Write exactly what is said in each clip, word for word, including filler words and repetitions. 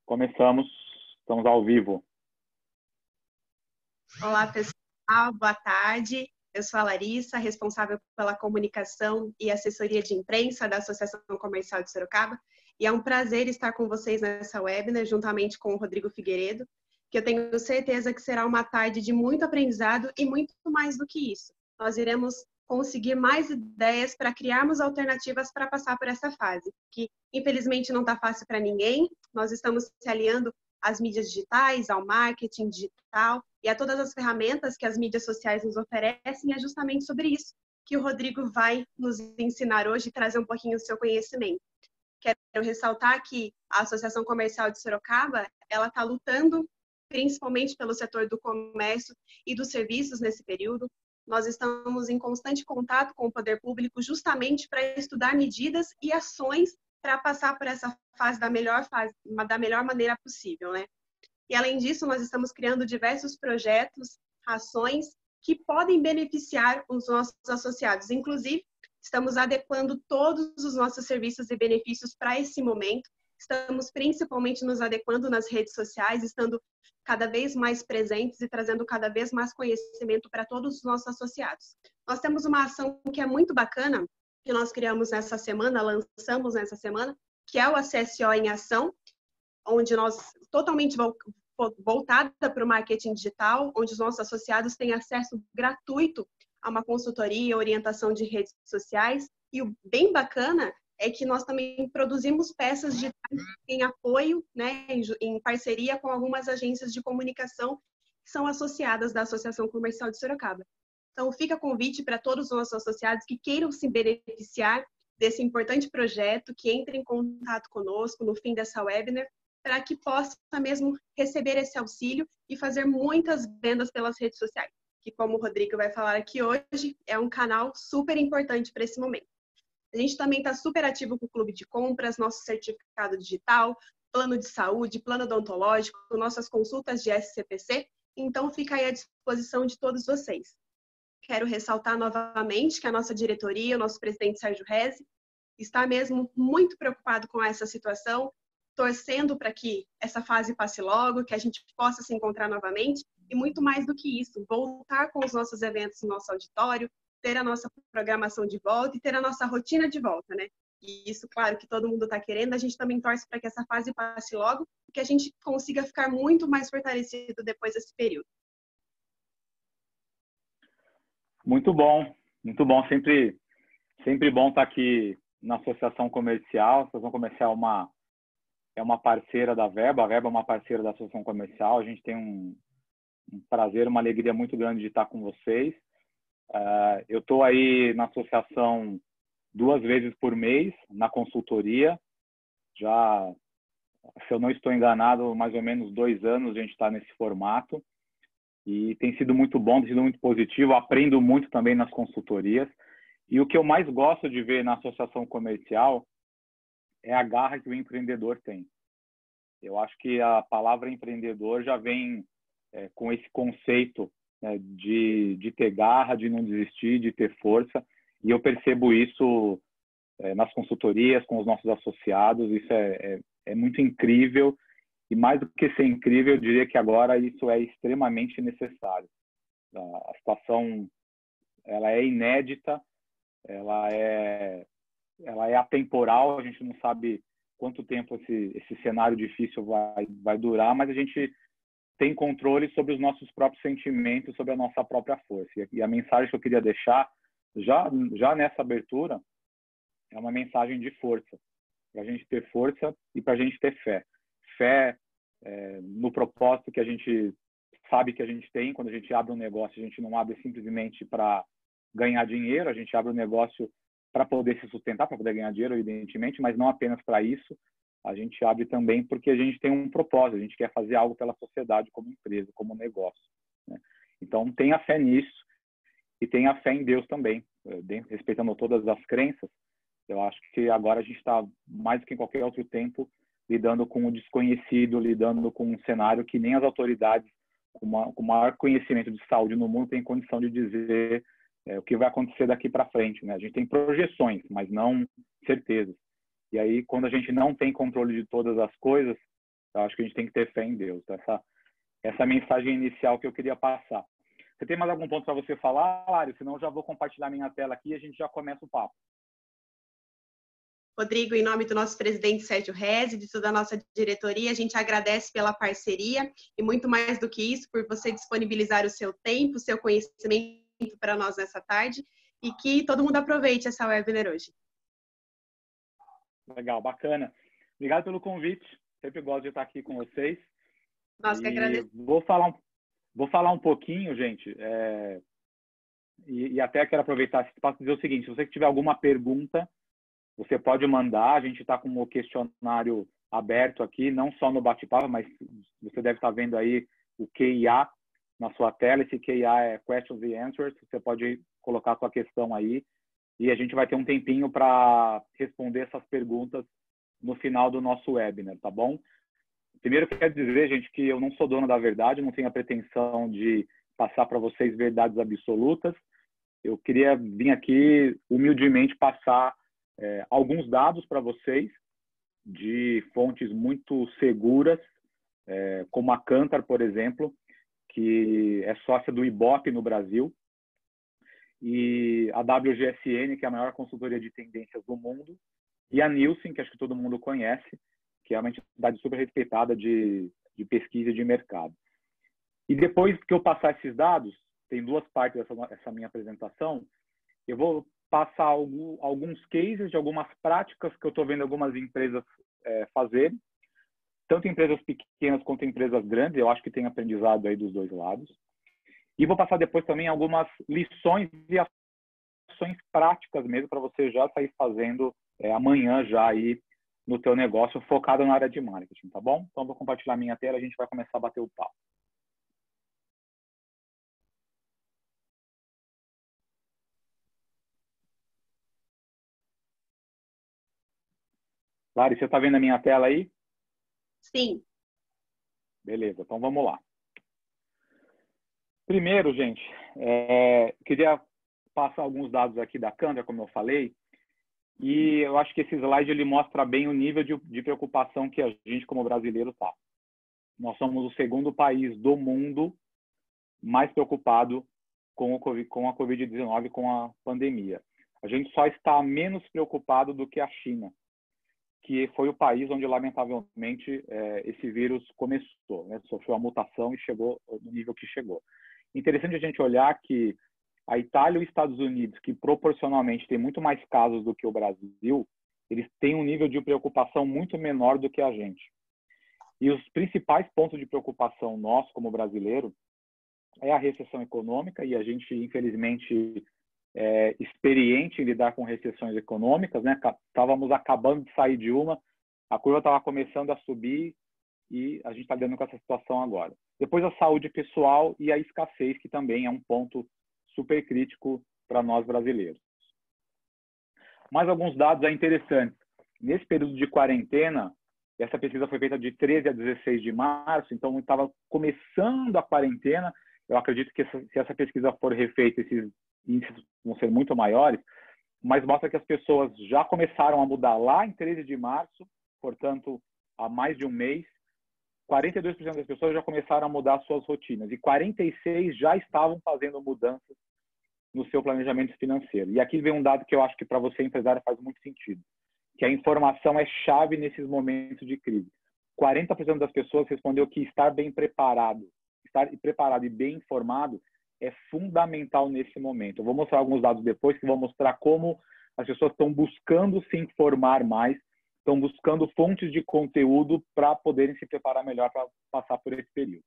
Começamos, estamos ao vivo. Olá, pessoal, boa tarde. Eu sou a Larissa, responsável pela comunicação e assessoria de imprensa da Associação Comercial de Sorocaba. E é um prazer estar com vocês nessa webinar, juntamente com o Rodrigo Figueiredo, que eu tenho certeza que será uma tarde de muito aprendizado e muito mais do que isso. Nós iremos conseguir mais ideias para criarmos alternativas para passar por essa fase, que infelizmente não está fácil para ninguém. Nós estamos se aliando às mídias digitais, ao marketing digital e a todas as ferramentas que as mídias sociais nos oferecem. É justamente sobre isso que o Rodrigo vai nos ensinar hoje e trazer um pouquinho do seu conhecimento. Quero ressaltar que a Associação Comercial de Sorocaba, ela está lutando principalmente pelo setor do comércio e dos serviços nesse período. Nós estamos em constante contato com o poder público justamente para estudar medidas e ações para passar por essa fase da melhor, fase, da melhor maneira possível, né? E, além disso, nós estamos criando diversos projetos, ações que podem beneficiar os nossos associados. Inclusive, estamos adequando todos os nossos serviços e benefícios para esse momento. Estamos principalmente nos adequando nas redes sociais, estando cada vez mais presentes e trazendo cada vez mais conhecimento para todos os nossos associados. Nós temos uma ação que é muito bacana, que nós criamos nessa semana, lançamos nessa semana, que é o A C S O em Ação, onde nós, totalmente voltada para o marketing digital, onde os nossos associados têm acesso gratuito a uma consultoria, orientação de redes sociais. E o bem bacana é que nós também produzimos peças digitais em apoio, né, em parceria com algumas agências de comunicação que são associadas da Associação Comercial de Sorocaba. Então, fica convite para todos os nossos associados que queiram se beneficiar desse importante projeto, que entrem em contato conosco no fim dessa webinar, para que possa mesmo receber esse auxílio e fazer muitas vendas pelas redes sociais, que, como o Rodrigo vai falar aqui hoje, é um canal super importante para esse momento. A gente também está super ativo com o Clube de Compras, nosso certificado digital, plano de saúde, plano odontológico, nossas consultas de S C P C, então fica aí à disposição de todos vocês. Quero ressaltar novamente que a nossa diretoria, o nosso presidente Sérgio Reze, está mesmo muito preocupado com essa situação, torcendo para que essa fase passe logo, que a gente possa se encontrar novamente, e muito mais do que isso, voltar com os nossos eventos no nosso auditório, ter a nossa programação de volta e ter a nossa rotina de volta, né? E isso, claro, que todo mundo está querendo, a gente também torce para que essa fase passe logo, e que a gente consiga ficar muito mais fortalecido depois desse período. Muito bom, muito bom. Sempre, sempre bom estar aqui na Associação Comercial. A Associação Comercial é uma, é uma parceira da Verba, a Verba é uma parceira da Associação Comercial. A gente tem um, um prazer, uma alegria muito grande de estar com vocês. Uh, eu estou aí na associação duas vezes por mês, na consultoria. Já, se eu não estou enganado, mais ou menos dois anos a gente está nesse formato. E tem sido muito bom, tem sido muito positivo. Aprendo muito também nas consultorias. E o que eu mais gosto de ver na associação comercial é a garra que o empreendedor tem. Eu acho que a palavra empreendedor já vem é, com esse conceito, né, de, de ter garra, de não desistir, de ter força. E eu percebo isso é, nas consultorias, com os nossos associados. Isso é, é, é muito incrível. E mais do que ser incrível, eu diria que agora isso é extremamente necessário. A situação, ela é inédita, ela é, ela é atemporal, a gente não sabe quanto tempo esse, esse cenário difícil vai, vai durar, mas a gente tem controle sobre os nossos próprios sentimentos, sobre a nossa própria força. E a mensagem que eu queria deixar, já, já nessa abertura, é uma mensagem de força. Para a gente ter força e para a gente ter fé. Fé é, no propósito que a gente sabe que a gente tem. Quando a gente abre um negócio, a gente não abre simplesmente para ganhar dinheiro, a gente abre um negócio para poder se sustentar, para poder ganhar dinheiro, evidentemente, mas não apenas para isso. A gente abre também porque a gente tem um propósito, a gente quer fazer algo pela sociedade como empresa, como negócio, né? Então, tenha fé nisso e tenha fé em Deus também, respeitando todas as crenças. Eu acho que agora a gente está, mais do que em qualquer outro tempo, lidando com o desconhecido, lidando com um cenário que nem as autoridades com, uma, com maior conhecimento de saúde no mundo têm condição de dizer é, o que vai acontecer daqui para frente, né? A gente tem projeções, mas não certezas. E aí, quando a gente não tem controle de todas as coisas, Eu acho que a gente tem que ter fé em Deus. Essa, essa mensagem inicial que eu queria passar. Você tem mais algum ponto para você falar, Lari? Senão eu já vou compartilhar minha tela aqui e a gente já começa o papo. Rodrigo, em nome do nosso presidente Sérgio Reze, de toda a nossa diretoria, a gente agradece pela parceria e muito mais do que isso, por você disponibilizar o seu tempo, o seu conhecimento para nós nessa tarde e que todo mundo aproveite essa webinar hoje. Legal, bacana. Obrigado pelo convite. Sempre gosto de estar aqui com vocês. Nós que agradecemos. Vou falar um, vou falar um pouquinho, gente, é, e, e até quero aproveitar esse espaço para dizer o seguinte, se você tiver alguma pergunta, você pode mandar, a gente está com o questionário aberto aqui, não só no bate-papo, mas você deve estar vendo aí o Q I A na sua tela. Esse Q I A é Questions and Answers, você pode colocar a sua questão aí e a gente vai ter um tempinho para responder essas perguntas no final do nosso webinar, tá bom? Primeiro, quero dizer, gente, que eu não sou dono da verdade, não tenho a pretensão de passar para vocês verdades absolutas. Eu queria vir aqui humildemente passar É, alguns dados para vocês de fontes muito seguras, é, como a Kantar, por exemplo, que é sócia do Ibope no Brasil, e a W G S N, que é a maior consultoria de tendências do mundo, e a Nielsen, que acho que todo mundo conhece, que é uma entidade super respeitada de, de pesquisa de mercado. E depois que eu passar esses dados, tem duas partes dessa essa minha apresentação, eu vou passar algum, alguns cases de algumas práticas que eu estou vendo algumas empresas é, fazerem, tanto empresas pequenas quanto empresas grandes. Eu acho que tem aprendizado aí dos dois lados. E vou passar depois também algumas lições e ações práticas mesmo para você já sair fazendo é, amanhã já aí no teu negócio focado na área de marketing, tá bom? Então vou compartilhar minha tela e a gente vai começar a bater o papo. Lari, você está vendo a minha tela aí? Sim. Beleza, então vamos lá. Primeiro, gente, é, queria passar alguns dados aqui da Kantar, como eu falei, e eu acho que esse slide ele mostra bem o nível de, de preocupação que a gente, como brasileiro, está. Nós somos o segundo país do mundo mais preocupado com, o COVID, com a Covid dezenove, com a pandemia. A gente só está menos preocupado do que a China, que foi o país onde, lamentavelmente, é, esse vírus começou, né? Sofreu a mutação e chegou no nível que chegou. Interessante a gente olhar que a Itália e os Estados Unidos, que proporcionalmente tem muito mais casos do que o Brasil, eles têm um nível de preocupação muito menor do que a gente. E os principais pontos de preocupação nosso, como brasileiro, é a recessão econômica, e a gente, infelizmente, é experiente em lidar com recessões econômicas, né? Estávamos acabando de sair de uma, a curva estava começando a subir e a gente está lidando com essa situação agora. Depois a saúde pessoal e a escassez, que também é um ponto super crítico para nós brasileiros. Mais alguns dados interessantes. Nesse período de quarentena, essa pesquisa foi feita de treze a dezesseis de março, então estava começando a quarentena. Eu acredito que essa, se essa pesquisa for refeita, esses índices vão ser muito maiores, mas mostra que as pessoas já começaram a mudar lá em treze de março, portanto, há mais de um mês. quarenta e dois por cento das pessoas já começaram a mudar suas rotinas e quarenta e seis por cento já estavam fazendo mudanças no seu planejamento financeiro. E aqui vem um dado que eu acho que para você, empresário, faz muito sentido, que a informação é chave nesses momentos de crise. quarenta por cento das pessoas respondeu que estar bem preparado, estar preparado e bem informado é fundamental nesse momento. Eu vou mostrar alguns dados depois que vão mostrar como as pessoas estão buscando se informar mais, estão buscando fontes de conteúdo para poderem se preparar melhor para passar por esse período.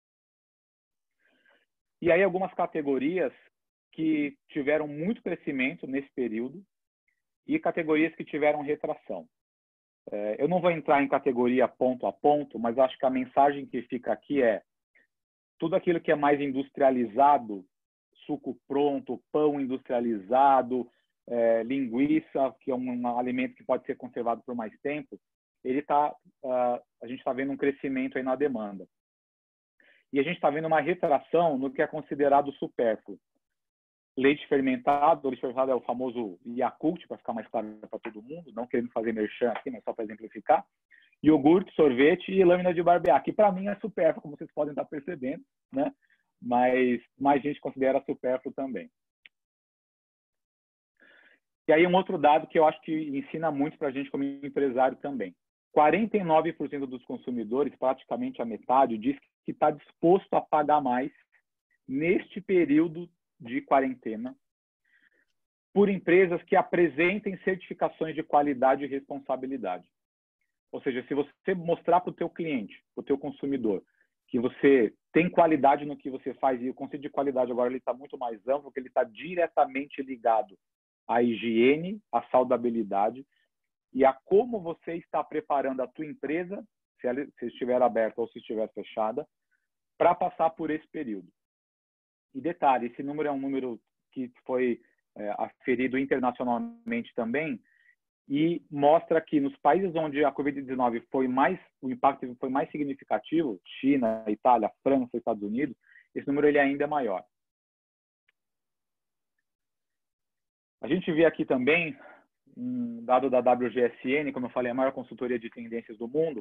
E aí algumas categorias que tiveram muito crescimento nesse período e categorias que tiveram retração. É, eu não vou entrar em categoria ponto a ponto, mas acho que a mensagem que fica aqui é tudo aquilo que é mais industrializado, suco pronto, pão industrializado, é, linguiça, que é um, um alimento que pode ser conservado por mais tempo, ele tá, uh, a gente está vendo um crescimento aí na demanda. E a gente está vendo uma retração no que é considerado supérfluo. Leite fermentado, leite fermentado é o famoso Yakult, para ficar mais claro para todo mundo, não querendo fazer merchan aqui, mas só para exemplificar. iogurte, sorvete e lâmina de barbear, que para mim é supérfluo, como vocês podem estar percebendo, né? Mas mais gente considera supérfluo também. E aí um outro dado que eu acho que ensina muito para a gente como empresário também. quarenta e nove por cento dos consumidores, praticamente a metade, diz que está disposto a pagar mais neste período de quarentena por empresas que apresentem certificações de qualidade e responsabilidade. Ou seja, se você mostrar para o teu cliente, para o teu consumidor, que você tem qualidade no que você faz, e o conceito de qualidade agora ele está muito mais amplo, porque ele está diretamente ligado à higiene, à saudabilidade e a como você está preparando a tua empresa, se ela se estiver aberta ou se estiver fechada, para passar por esse período. E detalhe, esse número é um número que foi é, aferido internacionalmente também, e mostra que nos países onde a Covid dezenove foi mais, o impacto foi mais significativo, China, Itália, França, Estados Unidos, esse número ele ainda é maior. A gente vê aqui também um dado da W G S N, como eu falei, a maior consultoria de tendências do mundo.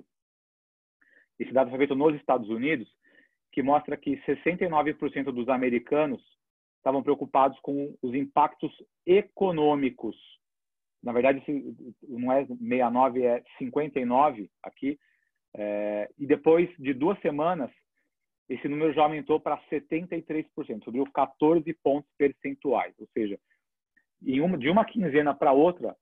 Esse dado foi feito nos Estados Unidos, que mostra que sessenta e nove por cento dos americanos estavam preocupados com os impactos econômicos. Na verdade, não é sessenta e nove, é cinquenta e nove aqui. É, e depois de duas semanas, esse número já aumentou para setenta e três por cento, subiu quatorze pontos percentuais. Ou seja, em uma, de uma quinzena para outra,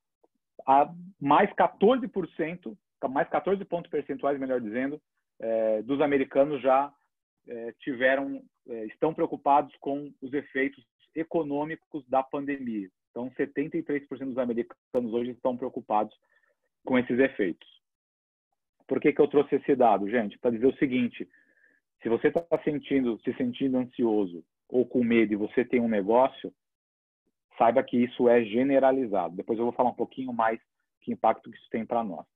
a mais quatorze por cento, mais quatorze pontos percentuais, melhor dizendo, é, dos americanos já é, tiveram, é, estão preocupados com os efeitos econômicos da pandemia. Então, setenta e três por cento dos americanos hoje estão preocupados com esses efeitos. Por que que eu trouxe esse dado, gente? Para dizer o seguinte, se você está sentindo, se sentindo ansioso ou com medo e você tem um negócio, saiba que isso é generalizado. Depois eu vou falar um pouquinho mais que impacto que isso tem para nós.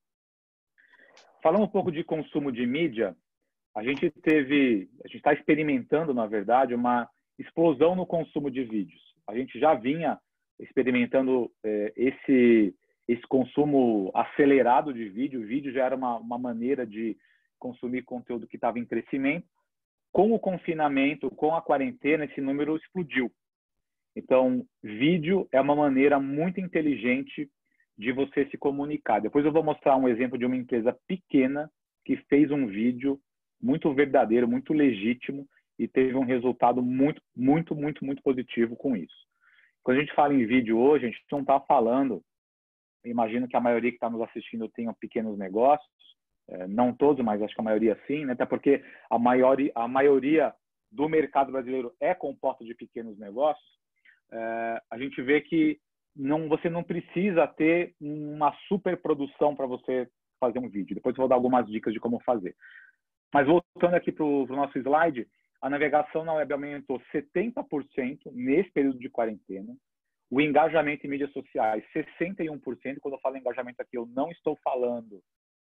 Falando um pouco de consumo de mídia, a gente teve, a gente está experimentando, na verdade, uma explosão no consumo de vídeos. A gente já vinha experimentando eh, esse, esse consumo acelerado de vídeo. O vídeo já era uma, uma maneira de consumir conteúdo que estava em crescimento. Com o confinamento, com a quarentena, esse número explodiu. Então, vídeo é uma maneira muito inteligente de você se comunicar. Depois eu vou mostrar um exemplo de uma empresa pequena que fez um vídeo muito verdadeiro, muito legítimo e teve um resultado muito, muito, muito, muito positivo com isso. Quando a gente fala em vídeo hoje, a gente não está falando, imagino que a maioria que está nos assistindo tenha pequenos negócios, não todos, mas acho que a maioria sim, né? Até porque a maioria, a maioria do mercado brasileiro é composta de pequenos negócios. É, a gente vê que não, você não precisa ter uma super produção para você fazer um vídeo. Depois eu vou dar algumas dicas de como fazer. Mas voltando aqui para o nosso slide, a navegação na web aumentou setenta por cento nesse período de quarentena. O engajamento em mídias sociais, sessenta e um por cento. Quando eu falo engajamento aqui, eu não estou falando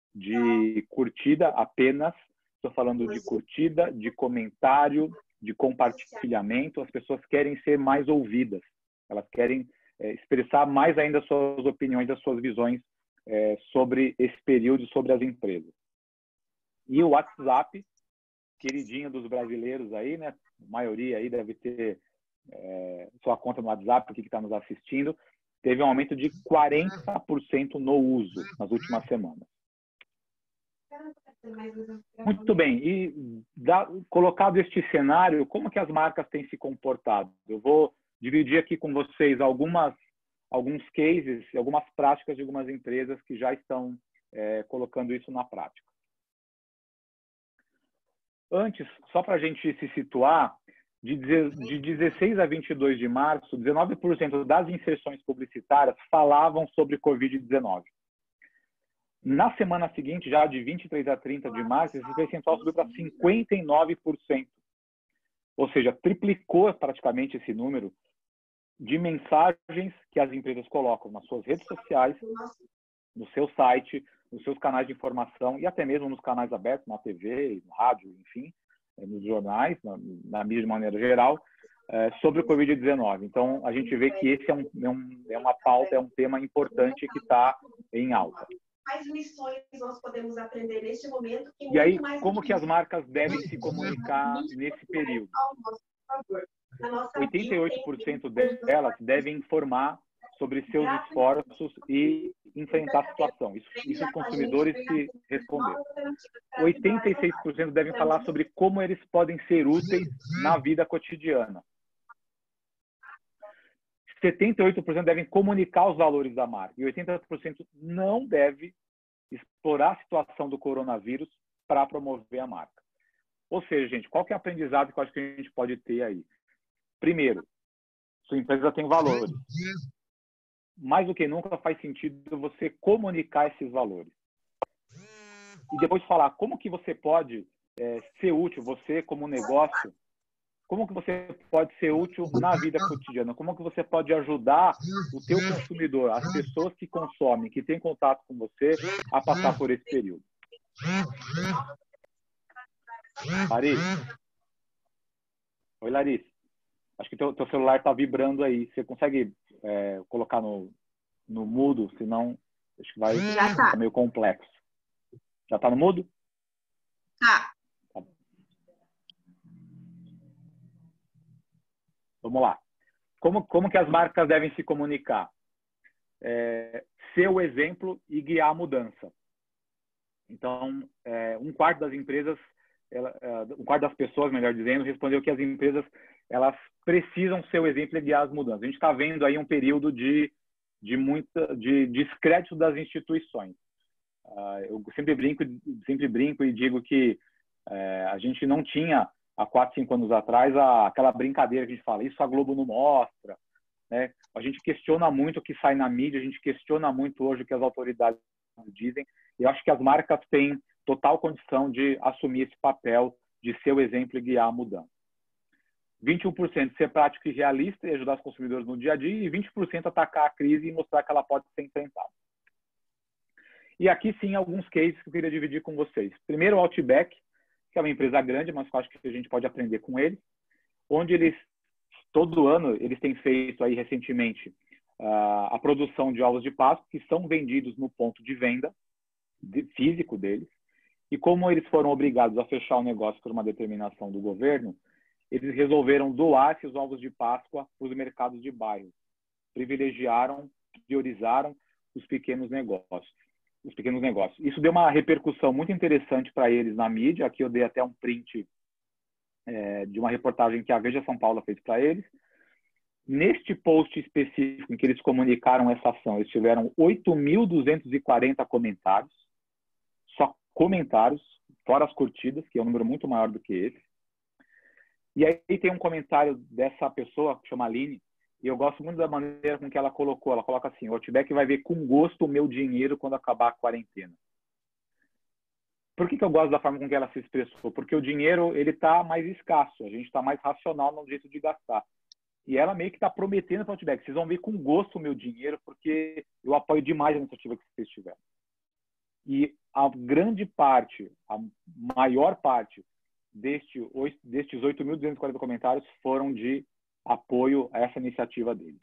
de curtida apenas, estou falando de curtida, de comentário, de compartilhamento. As pessoas querem ser mais ouvidas, elas querem é, expressar mais ainda as suas opiniões, as suas visões é, sobre esse período, sobre as empresas. E o WhatsApp, queridinho dos brasileiros aí, né? A maioria aí deve ter é, sua conta no WhatsApp, porque está nos assistindo, teve um aumento de quarenta por cento no uso nas últimas semanas. Muito bem, e da, colocado este cenário, como que as marcas têm se comportado? Eu vou dividir aqui com vocês algumas, alguns cases, algumas práticas de algumas empresas que já estão é, colocando isso na prática. Antes, só para a gente se situar, de, de dezesseis a vinte e dois de março, dezenove por cento das inserções publicitárias falavam sobre Covid dezenove. Na semana seguinte, já de vinte e três a trinta de março, esse percentual subiu para cinquenta e nove por cento. Ou seja, triplicou praticamente esse número de mensagens que as empresas colocam nas suas redes sociais, no seu site, nos seus canais de informação e até mesmo nos canais abertos, na T V, no rádio, enfim, nos jornais, na, na mídia de maneira geral, é, sobre o Covid dezenove. Então, a gente vê que esse é, um, é, um, é uma pauta, é um tema importante que está em alta. quais lições nós podemos aprender neste momento e, E muito aí, mais como do que as isso, marcas devem se comunicar nesse período? ao nosso favor. Na nossa oitenta e bio oito tem por cento link, delas devem informar sobre seus esforços e enfrentar a situação. Isso, isso os consumidores que responderam. oitenta e seis por cento devem falar sobre como eles podem ser úteis na vida cotidiana. setenta e oito por cento devem comunicar os valores da marca. E oitenta por cento não deve explorar a situação do coronavírus para promover a marca. Ou seja, gente, qual que é o aprendizado que eu acho que a gente pode ter aí? Primeiro, sua empresa tem valores. Mais do que nunca faz sentido você comunicar esses valores. E depois falar como que você pode é, ser útil, você como negócio, como que você pode ser útil na vida cotidiana, como que você pode ajudar o teu consumidor, as pessoas que consomem, que têm contato com você, a passar por esse período. Larissa? Oi, Larissa. Acho que teu, teu celular está vibrando aí. Você consegue é, colocar no, no mudo? Senão, acho que vai Já tá. ficar meio complexo. Já está no mudo? Tá. Tá. Vamos lá. Como, como que as marcas devem se comunicar? É, ser o exemplo e guiar a mudança. Então, é, um quarto das empresas, ela, é, um quarto das pessoas, melhor dizendo, respondeu que as empresas elas precisam ser o exemplo e guiar as mudanças. A gente está vendo aí um período de, de, muita, de descrédito das instituições. Uh, eu sempre brinco, sempre brinco e digo que uh, a gente não tinha, há quatro, cinco anos atrás, a, aquela brincadeira que a gente fala, isso a Globo não mostra. Né? A gente questiona muito o que sai na mídia, a gente questiona muito hoje o que as autoridades dizem. E eu acho que as marcas têm total condição de assumir esse papel de ser o exemplo e guiar a mudança. vinte e um por cento ser prático e realista e ajudar os consumidores no dia a dia, e vinte por cento atacar a crise e mostrar que ela pode ser enfrentada. E aqui sim alguns cases que eu queria dividir com vocês. Primeiro o Outback, que é uma empresa grande, mas eu acho que a gente pode aprender com eles, onde eles, todo ano, eles têm feito aí recentemente uh, a produção de ovos de Páscoa, que são vendidos no ponto de venda de, físico deles, e como eles foram obrigados a fechar o negócio por uma determinação do governo, eles resolveram doar esses ovos de Páscoa para os mercados de bairro. Privilegiaram, priorizaram os pequenos negócios. Os pequenos negócios. Isso deu uma repercussão muito interessante para eles na mídia. Aqui eu dei até um print é, de uma reportagem que a Veja São Paulo fez para eles. Neste post específico em que eles comunicaram essa ação, eles tiveram oito mil duzentos e quarenta comentários. Só comentários, fora as curtidas, que é um número muito maior do que esse. E aí tem um comentário dessa pessoa, que chama Aline, e eu gosto muito da maneira com que ela colocou. Ela coloca assim, o Outback vai ver com gosto o meu dinheiro quando acabar a quarentena. Por que que eu gosto da forma com que ela se expressou? Porque o dinheiro ele está mais escasso, a gente está mais racional no jeito de gastar. E ela meio que está prometendo para o Outback, vocês vão ver com gosto o meu dinheiro, porque eu apoio demais a iniciativa que vocês tiveram. E a grande parte, a maior parte deste, destes oito mil duzentos e quarenta comentários foram de apoio a essa iniciativa deles.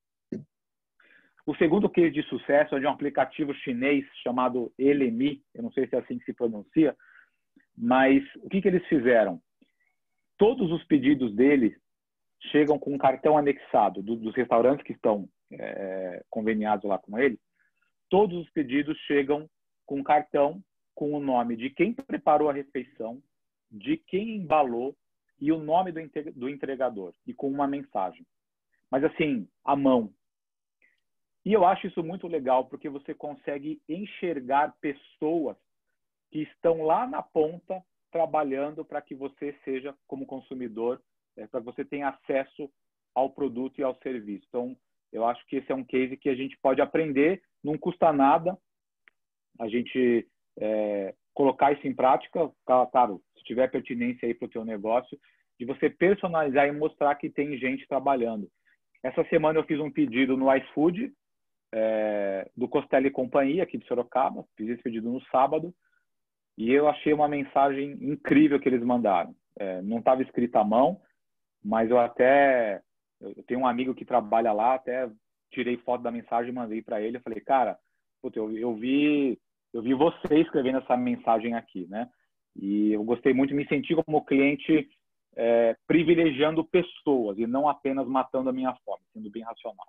O segundo case de sucesso é de um aplicativo chinês chamado Elemi, eu não sei se é assim que se pronuncia, mas o que que eles fizeram? Todos os pedidos deles chegam com um cartão anexado do, dos restaurantes que estão é, conveniados lá com eles. Todos os pedidos chegam com um cartão com o nome de quem preparou a refeição, de quem embalou e o nome do entregador, e com uma mensagem. Mas assim, à mão. E eu acho isso muito legal, porque você consegue enxergar pessoas que estão lá na ponta, trabalhando para que você seja, como consumidor, é, para que você tenha acesso ao produto e ao serviço. Então, eu acho que esse é um case que a gente pode aprender, não custa nada a gente é, colocar isso em prática, claro, se tiver pertinência aí para o teu negócio, de você personalizar e mostrar que tem gente trabalhando. Essa semana eu fiz um pedido no iFood, é, do Costela e Companhia, aqui de Sorocaba, fiz esse pedido no sábado, e eu achei uma mensagem incrível que eles mandaram. É, não estava escrita à mão, mas eu até, eu tenho um amigo que trabalha lá, até tirei foto da mensagem e mandei para ele, eu falei, cara, puta, eu, eu vi eu vi você escrevendo essa mensagem aqui, né? E eu gostei muito, me senti como cliente é, privilegiando pessoas e não apenas matando a minha fome, sendo bem racional.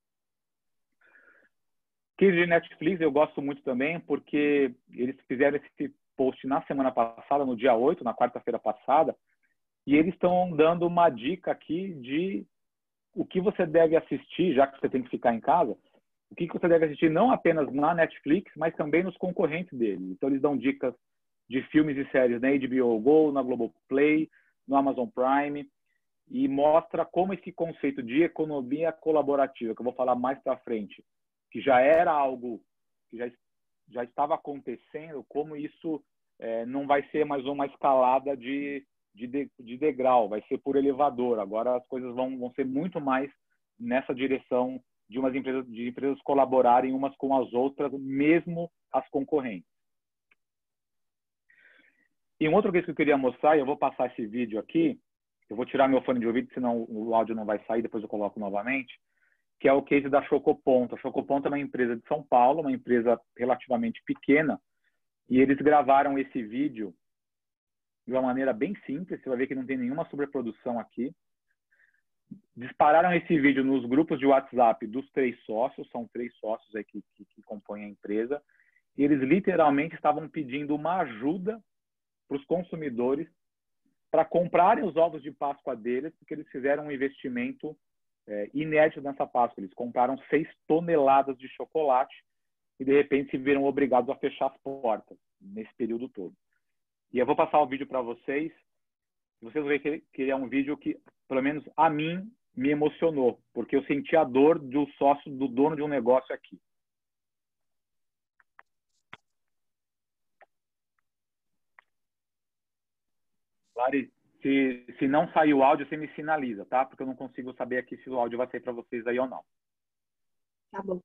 Case de Netflix eu gosto muito também porque eles fizeram esse post na semana passada, no dia oito, na quarta-feira passada, e eles estão dando uma dica aqui de o que você deve assistir, já que você tem que ficar em casa, o que você deve assistir não apenas na Netflix, mas também nos concorrentes deles. Então, eles dão dicas de filmes e séries na H B O Go, na Globoplay, no Amazon Prime, e mostra como esse conceito de economia colaborativa, que eu vou falar mais para frente, que já era algo que já, já estava acontecendo, como isso é, não vai ser mais uma escalada de, de, de degrau, vai ser por elevador. Agora as coisas vão, vão ser muito mais nessa direção de umas empresas, de empresas colaborarem umas com as outras, mesmo as concorrentes. E um outro case que eu queria mostrar, e eu vou passar esse vídeo aqui, eu vou tirar meu fone de ouvido, senão o áudio não vai sair, depois eu coloco novamente, que é o case da Chocoponto. A Chocoponto é uma empresa de São Paulo, uma empresa relativamente pequena, e eles gravaram esse vídeo de uma maneira bem simples, você vai ver que não tem nenhuma sobreprodução aqui. Dispararam esse vídeo nos grupos de WhatsApp dos três sócios, são três sócios aí que, que, que compõem a empresa, e eles literalmente estavam pedindo uma ajuda para os consumidores para comprarem os ovos de Páscoa deles, porque eles fizeram um investimento é, inédito nessa Páscoa. Eles compraram seis toneladas de chocolate e, de repente, se viram obrigados a fechar as portas nesse período todo. E eu vou passar o vídeo para vocês. Vocês vão ver que, que é um vídeo que, pelo menos a mim, me emocionou, porque eu senti a dor do sócio, do dono de um negócio aqui. Lari, se, se não sair o áudio, você me sinaliza, tá? Porque eu não consigo saber aqui se o áudio vai sair para vocês aí ou não. Tá bom.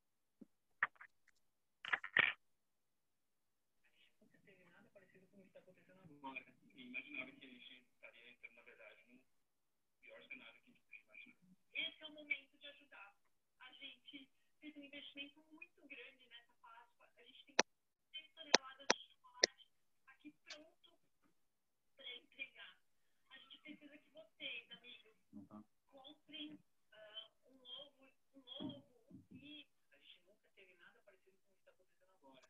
Esse é o momento de ajudar. A gente fez um investimento muito grande nessa Páscoa. A gente tem seis toneladas de chocolate aqui pronto para entregar. A gente precisa que vocês, amigos, uhum. comprem uh, um ovo, um ovo, um kit. A gente nunca teve nada parecido com o que está acontecendo agora.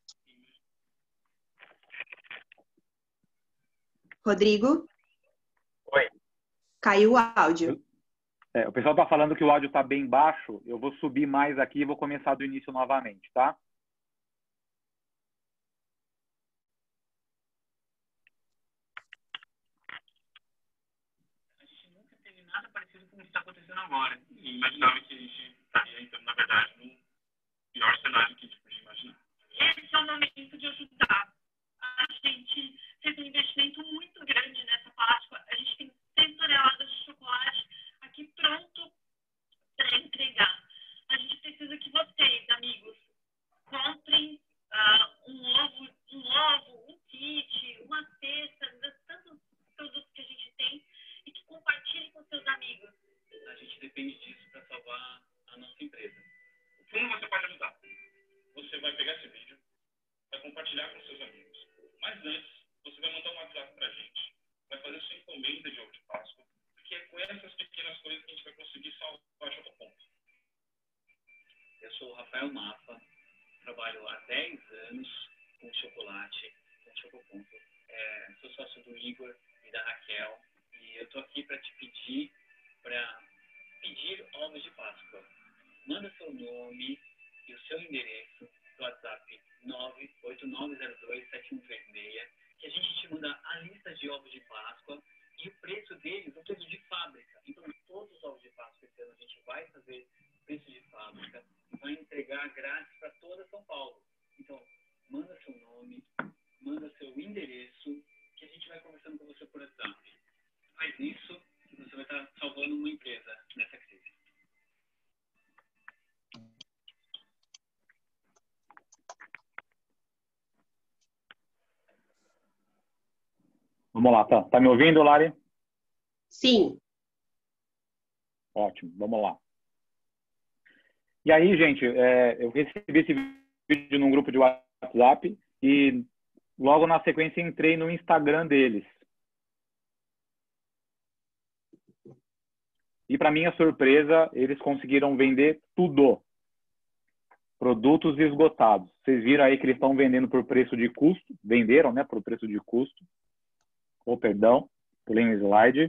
Rodrigo? Oi. Caiu o áudio. É, o pessoal está falando que o áudio está bem baixo. Eu vou subir mais aqui e vou começar do início novamente, tá? A gente nunca teve nada parecido com o que está acontecendo agora. E imaginava que a gente estaria entrando, na verdade, no pior cenário que a gente podia imaginar. Esse é o momento de ajudar. A gente fez um investimento muito grande nessa Páscoa. A gente tem seis toneladas de chocolate aqui pronto para entregar. A gente precisa que vocês, amigos, comprem uh, um ovo, um ovo, um kit, uma cesta, de tantos produtos que a gente tem e que compartilhem com seus amigos. A gente depende disso para salvar a nossa empresa. Como você pode ajudar? Você vai pegar esse vídeo, vai compartilhar com seus amigos. Mas antes, você vai mandar um WhatsApp para a gente. Vai fazer sua encomenda de ovo de Páscoa, porque é com essas pequenas coisas que a gente vai conseguir salvar a Chocoponto. Eu sou o Rafael Maffa, trabalho há dez anos com chocolate, com Chocoponto. É, sou sócio do Igor e da Raquel, e eu estou aqui para te pedir, para pedir ovos de Páscoa. Manda seu nome e o seu endereço do WhatsApp nove oito nove zero dois sete um três seis, que a gente te manda a lista de ovos de Páscoa e o preço deles, o preço de fábrica. Então, todos os ovos de Páscoa esse ano a gente vai fazer preço de fábrica e vai entregar grátis para toda São Paulo. Então, manda seu nome, manda seu endereço, que a gente vai conversando com você por WhatsApp. Faz isso e você vai estar salvando uma empresa nessa crise. Vamos lá, tá, tá me ouvindo, Lari? Sim. Ótimo, vamos lá. E aí, gente, é, eu recebi esse vídeo num grupo de WhatsApp WhatsApp e logo na sequência entrei no Instagram deles. E para minha surpresa, eles conseguiram vender tudo. Produtos esgotados. Vocês viram aí que eles estão vendendo por preço de custo. Venderam, né? Por preço de custo. Ou, perdão, pulei um slide.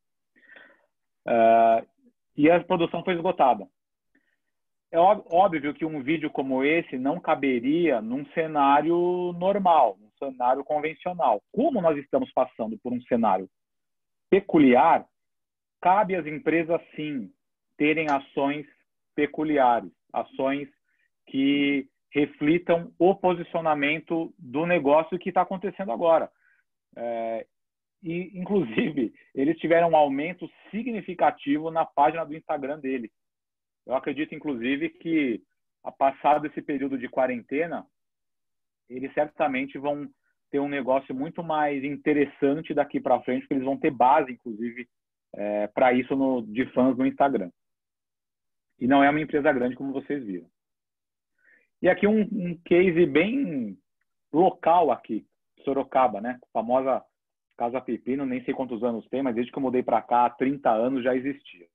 Uh, e a produção foi esgotada. É óbvio que um vídeo como esse não caberia num cenário normal, num cenário convencional. Como nós estamos passando por um cenário peculiar, cabe às empresas, sim, terem ações peculiares, ações que reflitam o posicionamento do negócio que está acontecendo agora. É, e, inclusive, eles tiveram um aumento significativo na página do Instagram deles. Eu acredito, inclusive, que, a passado esse período de quarentena, eles certamente vão ter um negócio muito mais interessante daqui para frente, porque eles vão ter base, inclusive, é, para isso no, de fãs no Instagram. E não é uma empresa grande, como vocês viram. E aqui um, um case bem local aqui, Sorocaba, né? A famosa Casa Pepino, nem sei quantos anos tem, mas desde que eu mudei para cá, há trinta anos já existia.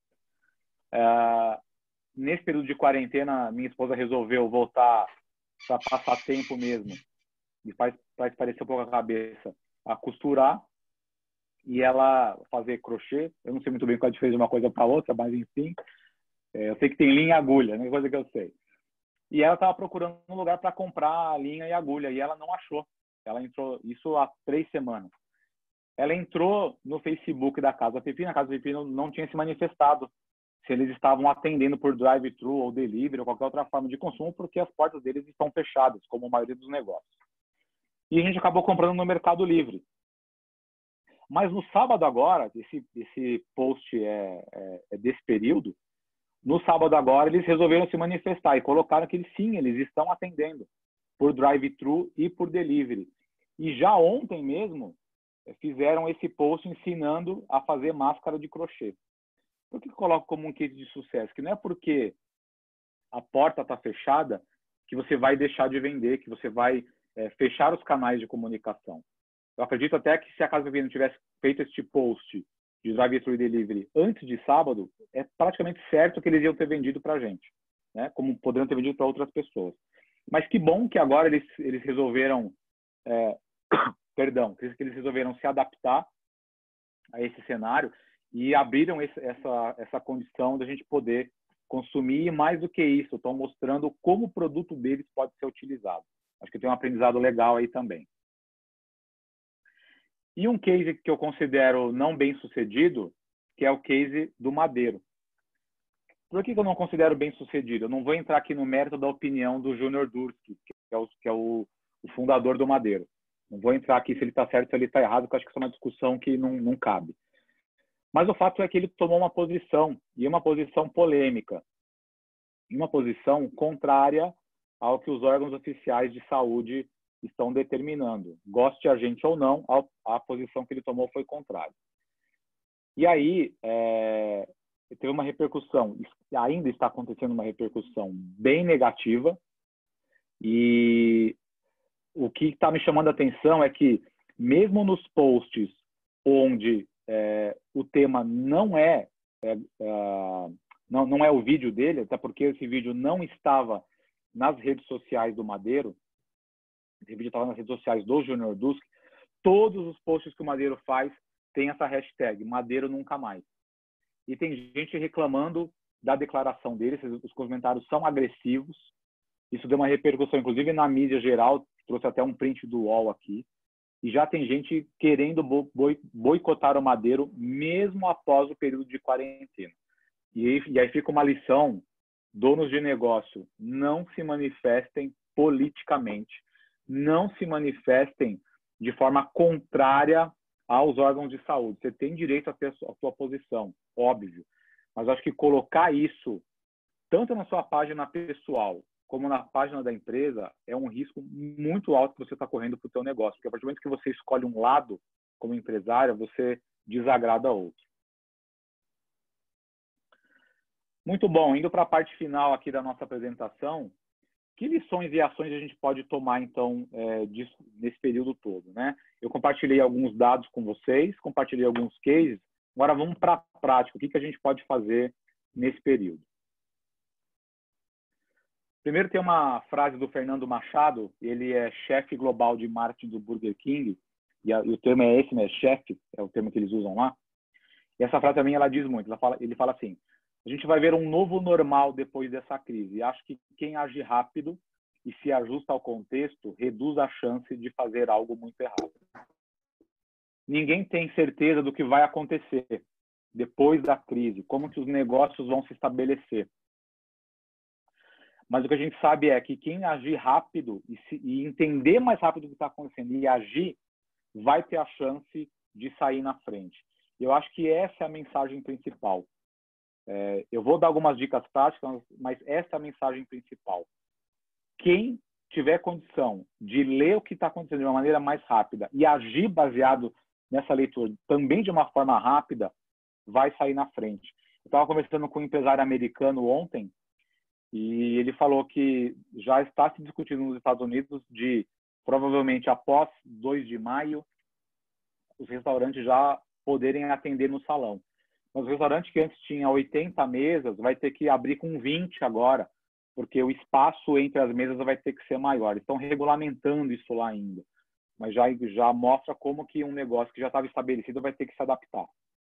É, nesse período de quarentena, minha esposa resolveu voltar para passar tempo mesmo, e faz, faz parecer um pouco a cabeça, a costurar, e ela fazer crochê. Eu não sei muito bem qual a diferença de uma coisa para outra, mas enfim, é, eu sei que tem linha e agulha, né? Coisa que eu sei. E ela estava procurando um lugar para comprar linha e agulha, e ela não achou. Ela entrou, isso há três semanas. Ela entrou no Facebook da Casa Pepino, a Casa Pepino não tinha se manifestado se eles estavam atendendo por drive-thru ou delivery ou qualquer outra forma de consumo, porque as portas deles estão fechadas, como a maioria dos negócios. E a gente acabou comprando no Mercado Livre. Mas no sábado agora, esse, esse post é, é, é desse período, no sábado agora eles resolveram se manifestar e colocaram que eles, sim, eles estão atendendo por drive-thru e por delivery. E já ontem mesmo fizeram esse post ensinando a fazer máscara de crochê. Por que eu coloco como um case de sucesso? Que não é porque a porta está fechada que você vai deixar de vender, que você vai é, fechar os canais de comunicação. Eu acredito até que se a Casa Pepino tivesse feito este post de drive-thru e delivery antes de sábado, é praticamente certo que eles iam ter vendido para a gente, né? Como poderiam ter vendido para outras pessoas. Mas que bom que agora eles, eles resolveram, é, perdão, que eles resolveram se adaptar a esse cenário e abriram esse, essa, essa condição da gente poder consumir, e mais do que isso, estão mostrando como o produto deles pode ser utilizado. Acho que tem um aprendizado legal aí também. E um case que eu considero não bem sucedido, que é o case do Madeiro. Por que eu não considero bem sucedido? Eu não vou entrar aqui no mérito da opinião do Júnior Durski, que é, o, que é o, o fundador do Madeiro. Não vou entrar aqui se ele está certo ou se ele está errado, porque eu acho que isso é uma discussão que não, não cabe. Mas o fato é que ele tomou uma posição, e uma posição polêmica, e uma posição contrária ao que os órgãos oficiais de saúde estão determinando. Goste a gente ou não, a, a posição que ele tomou foi contrária. E aí, é, teve uma repercussão, ainda está acontecendo uma repercussão bem negativa, e o que está me chamando a atenção é que, mesmo nos posts onde é, o tema não é, é, é, não, não é o vídeo dele, até porque esse vídeo não estava nas redes sociais do Madeiro, esse vídeo estava nas redes sociais do Júnior Durski, todos os posts que o Madeiro faz tem essa hashtag, Madeiro Nunca Mais. E tem gente reclamando da declaração dele, os comentários são agressivos, isso deu uma repercussão, inclusive na mídia geral, trouxe até um print do U O L aqui, e já tem gente querendo boicotar o Madeiro mesmo após o período de quarentena. E aí, e aí fica uma lição, donos de negócio, não se manifestem politicamente, não se manifestem de forma contrária aos órgãos de saúde. Você tem direito a ter a sua posição, óbvio, mas acho que colocar isso tanto na sua página pessoal como na página da empresa é um risco muito alto que você está correndo para o seu negócio, porque a partir do momento que você escolhe um lado como empresário, você desagrada outro. Muito bom, indo para a parte final aqui da nossa apresentação, que lições e ações a gente pode tomar, então, é, disso, nesse período todo, né? Eu compartilhei alguns dados com vocês, compartilhei alguns cases. Agora vamos para a prática. O que, que a gente pode fazer nesse período? Primeiro tem uma frase do Fernando Machado, ele é chefe global de marketing do Burger King, e, a, e o termo é esse, né? Chefe, é o termo que eles usam lá. E essa frase também ela diz muito. Ela fala, ele fala assim: a gente vai ver um novo normal depois dessa crise. E acho que quem age rápido e se ajusta ao contexto reduz a chance de fazer algo muito errado. Ninguém tem certeza do que vai acontecer depois da crise, como que os negócios vão se estabelecer. Mas o que a gente sabe é que quem agir rápido e, se, e entender mais rápido o que está acontecendo e agir, vai ter a chance de sair na frente. Eu acho que essa é a mensagem principal. É, eu vou dar algumas dicas práticas, mas essa é a mensagem principal. Quem tiver condição de ler o que está acontecendo de uma maneira mais rápida e agir baseado nessa leitura também de uma forma rápida, vai sair na frente. Eu estava conversando com um empresário americano ontem e ele falou que já está se discutindo nos Estados Unidos de, provavelmente após dois de maio, os restaurantes já poderem atender no salão. Mas o restaurante que antes tinha oitenta mesas vai ter que abrir com vinte agora, porque o espaço entre as mesas vai ter que ser maior. Estão regulamentando isso lá ainda. Mas já, já mostra como que um negócio que já estava estabelecido vai ter que se adaptar.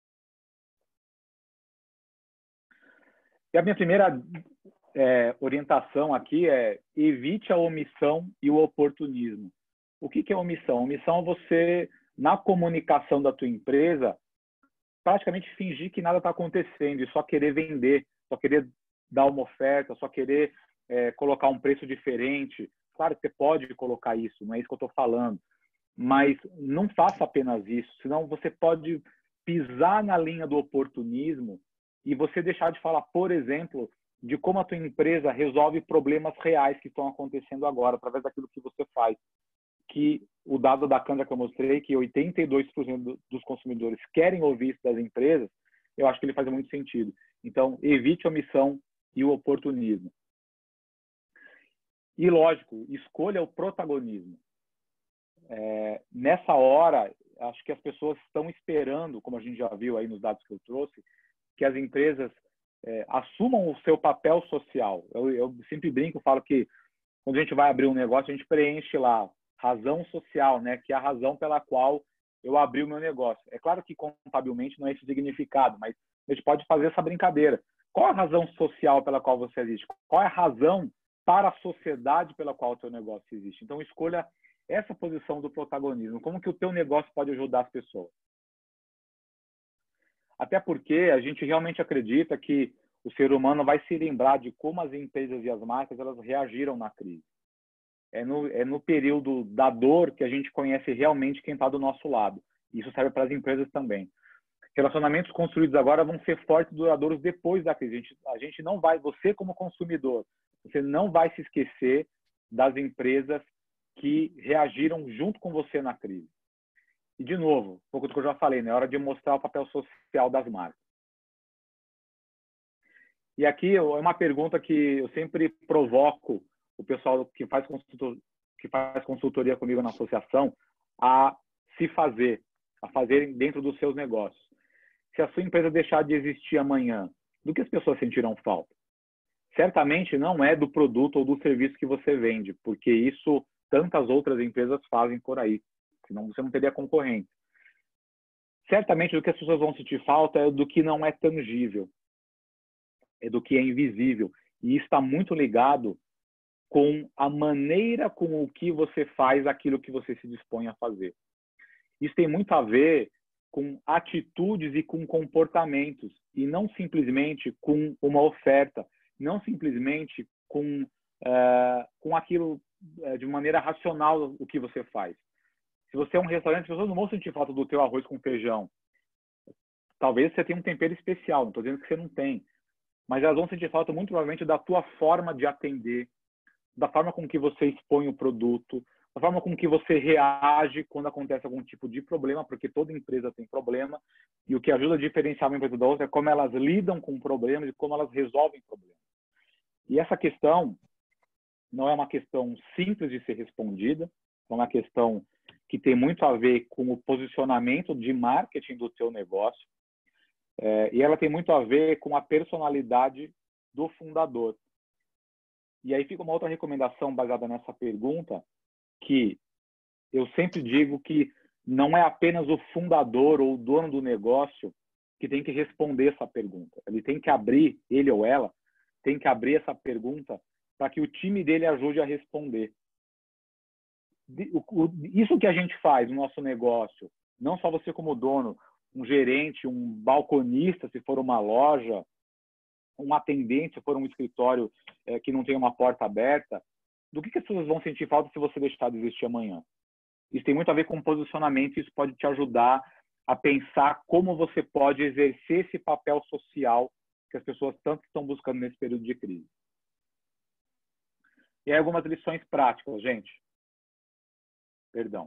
E a minha primeira é, orientação aqui é: evite a omissão e o oportunismo. O que, que é omissão? Omissão é você, na comunicação da tua empresa, praticamente fingir que nada está acontecendo e só querer vender, só querer dar uma oferta, só querer é, colocar um preço diferente. Claro que você pode colocar isso, não é isso que eu estou falando. Mas não faça apenas isso, senão você pode pisar na linha do oportunismo e você deixar de falar, por exemplo, de como a tua empresa resolve problemas reais que estão acontecendo agora, através daquilo que você faz. Que o dado da Candra que eu mostrei, que oitenta e dois por cento dos consumidores querem ouvir isso das empresas, eu acho que ele faz muito sentido. Então, evite a omissão e o oportunismo. E, lógico, escolha o protagonismo. É, nessa hora, acho que as pessoas estão esperando, como a gente já viu aí nos dados que eu trouxe, que as empresas é, assumam o seu papel social. Eu, eu sempre brinco, falo que quando a gente vai abrir um negócio, a gente preenche lá razão social, né, que é a razão pela qual eu abri o meu negócio. É claro que contabilmente não é esse o significado, mas a gente pode fazer essa brincadeira. Qual a razão social pela qual você existe? Qual é a razão para a sociedade pela qual o teu negócio existe? Então, escolha essa posição do protagonismo. Como que o teu negócio pode ajudar as pessoas? Até porque a gente realmente acredita que o ser humano vai se lembrar de como as empresas e as marcas elas reagiram na crise. É no, é no período da dor que a gente conhece realmente quem está do nosso lado. Isso serve para as empresas também. Relacionamentos construídos agora vão ser fortes e duradouros depois da crise. A gente, a gente não vai, você como consumidor, você não vai se esquecer das empresas que reagiram junto com você na crise. E, de novo, um pouco do que eu já falei, né? É hora de mostrar o papel social das marcas. E aqui é uma pergunta que eu sempre provoco o pessoal que faz, consultor, que faz consultoria comigo na associação a se fazer, a fazer dentro dos seus negócios. Se a sua empresa deixar de existir amanhã, do que as pessoas sentirão falta? Certamente não é do produto ou do serviço que você vende, porque isso tantas outras empresas fazem por aí. Senão você não teria concorrente. Certamente do que as pessoas vão sentir falta é do que não é tangível, é do que é invisível. E isso está muito ligado com a maneira com o que você faz aquilo que você se dispõe a fazer. Isso tem muito a ver com atitudes e com comportamentos, e não simplesmente com uma oferta, não simplesmente com, uh, com aquilo uh, de maneira racional o que você faz. Se você é um restaurante, as pessoas não vão sentir falta do teu arroz com feijão. Talvez você tenha um tempero especial, não estou dizendo que você não tem, mas elas vão sentir falta muito provavelmente da tua forma de atender, da forma com que você expõe o produto, da forma com que você reage quando acontece algum tipo de problema, porque toda empresa tem problema, e o que ajuda a diferenciar uma empresa da outra é como elas lidam com problemas e como elas resolvem problemas. E essa questão não é uma questão simples de ser respondida, é uma questão que tem muito a ver com o posicionamento de marketing do teu negócio, é, e ela tem muito a ver com a personalidade do fundador. E aí fica uma outra recomendação baseada nessa pergunta, que eu sempre digo que não é apenas o fundador ou o dono do negócio que tem que responder essa pergunta. Ele tem que abrir, ele ou ela, tem que abrir essa pergunta para que o time dele ajude a responder. Isso que a gente faz no nosso negócio, não só você como dono, um gerente, um balconista, se for uma loja, um atendente, se for um escritório é, que não tem uma porta aberta, do que, que as pessoas vão sentir falta se você deixar de existir amanhã? Isso tem muito a ver com posicionamento e isso pode te ajudar a pensar como você pode exercer esse papel social que as pessoas tanto estão buscando nesse período de crise. E aí algumas lições práticas, gente. Perdão.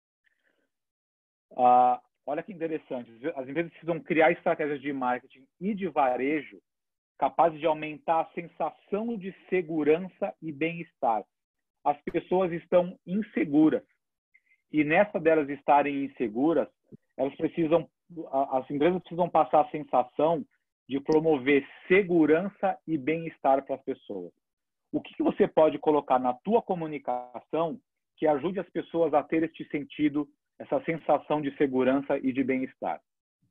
Ah, olha que interessante. As empresas precisam criar estratégias de marketing e de varejo capazes de aumentar a sensação de segurança e bem-estar. As pessoas estão inseguras. E nessa delas estarem inseguras, elas precisam, as empresas precisam passar a sensação de promover segurança e bem-estar para as pessoas. O que você pode colocar na tua comunicação que ajude as pessoas a ter este sentido, essa sensação de segurança e de bem-estar?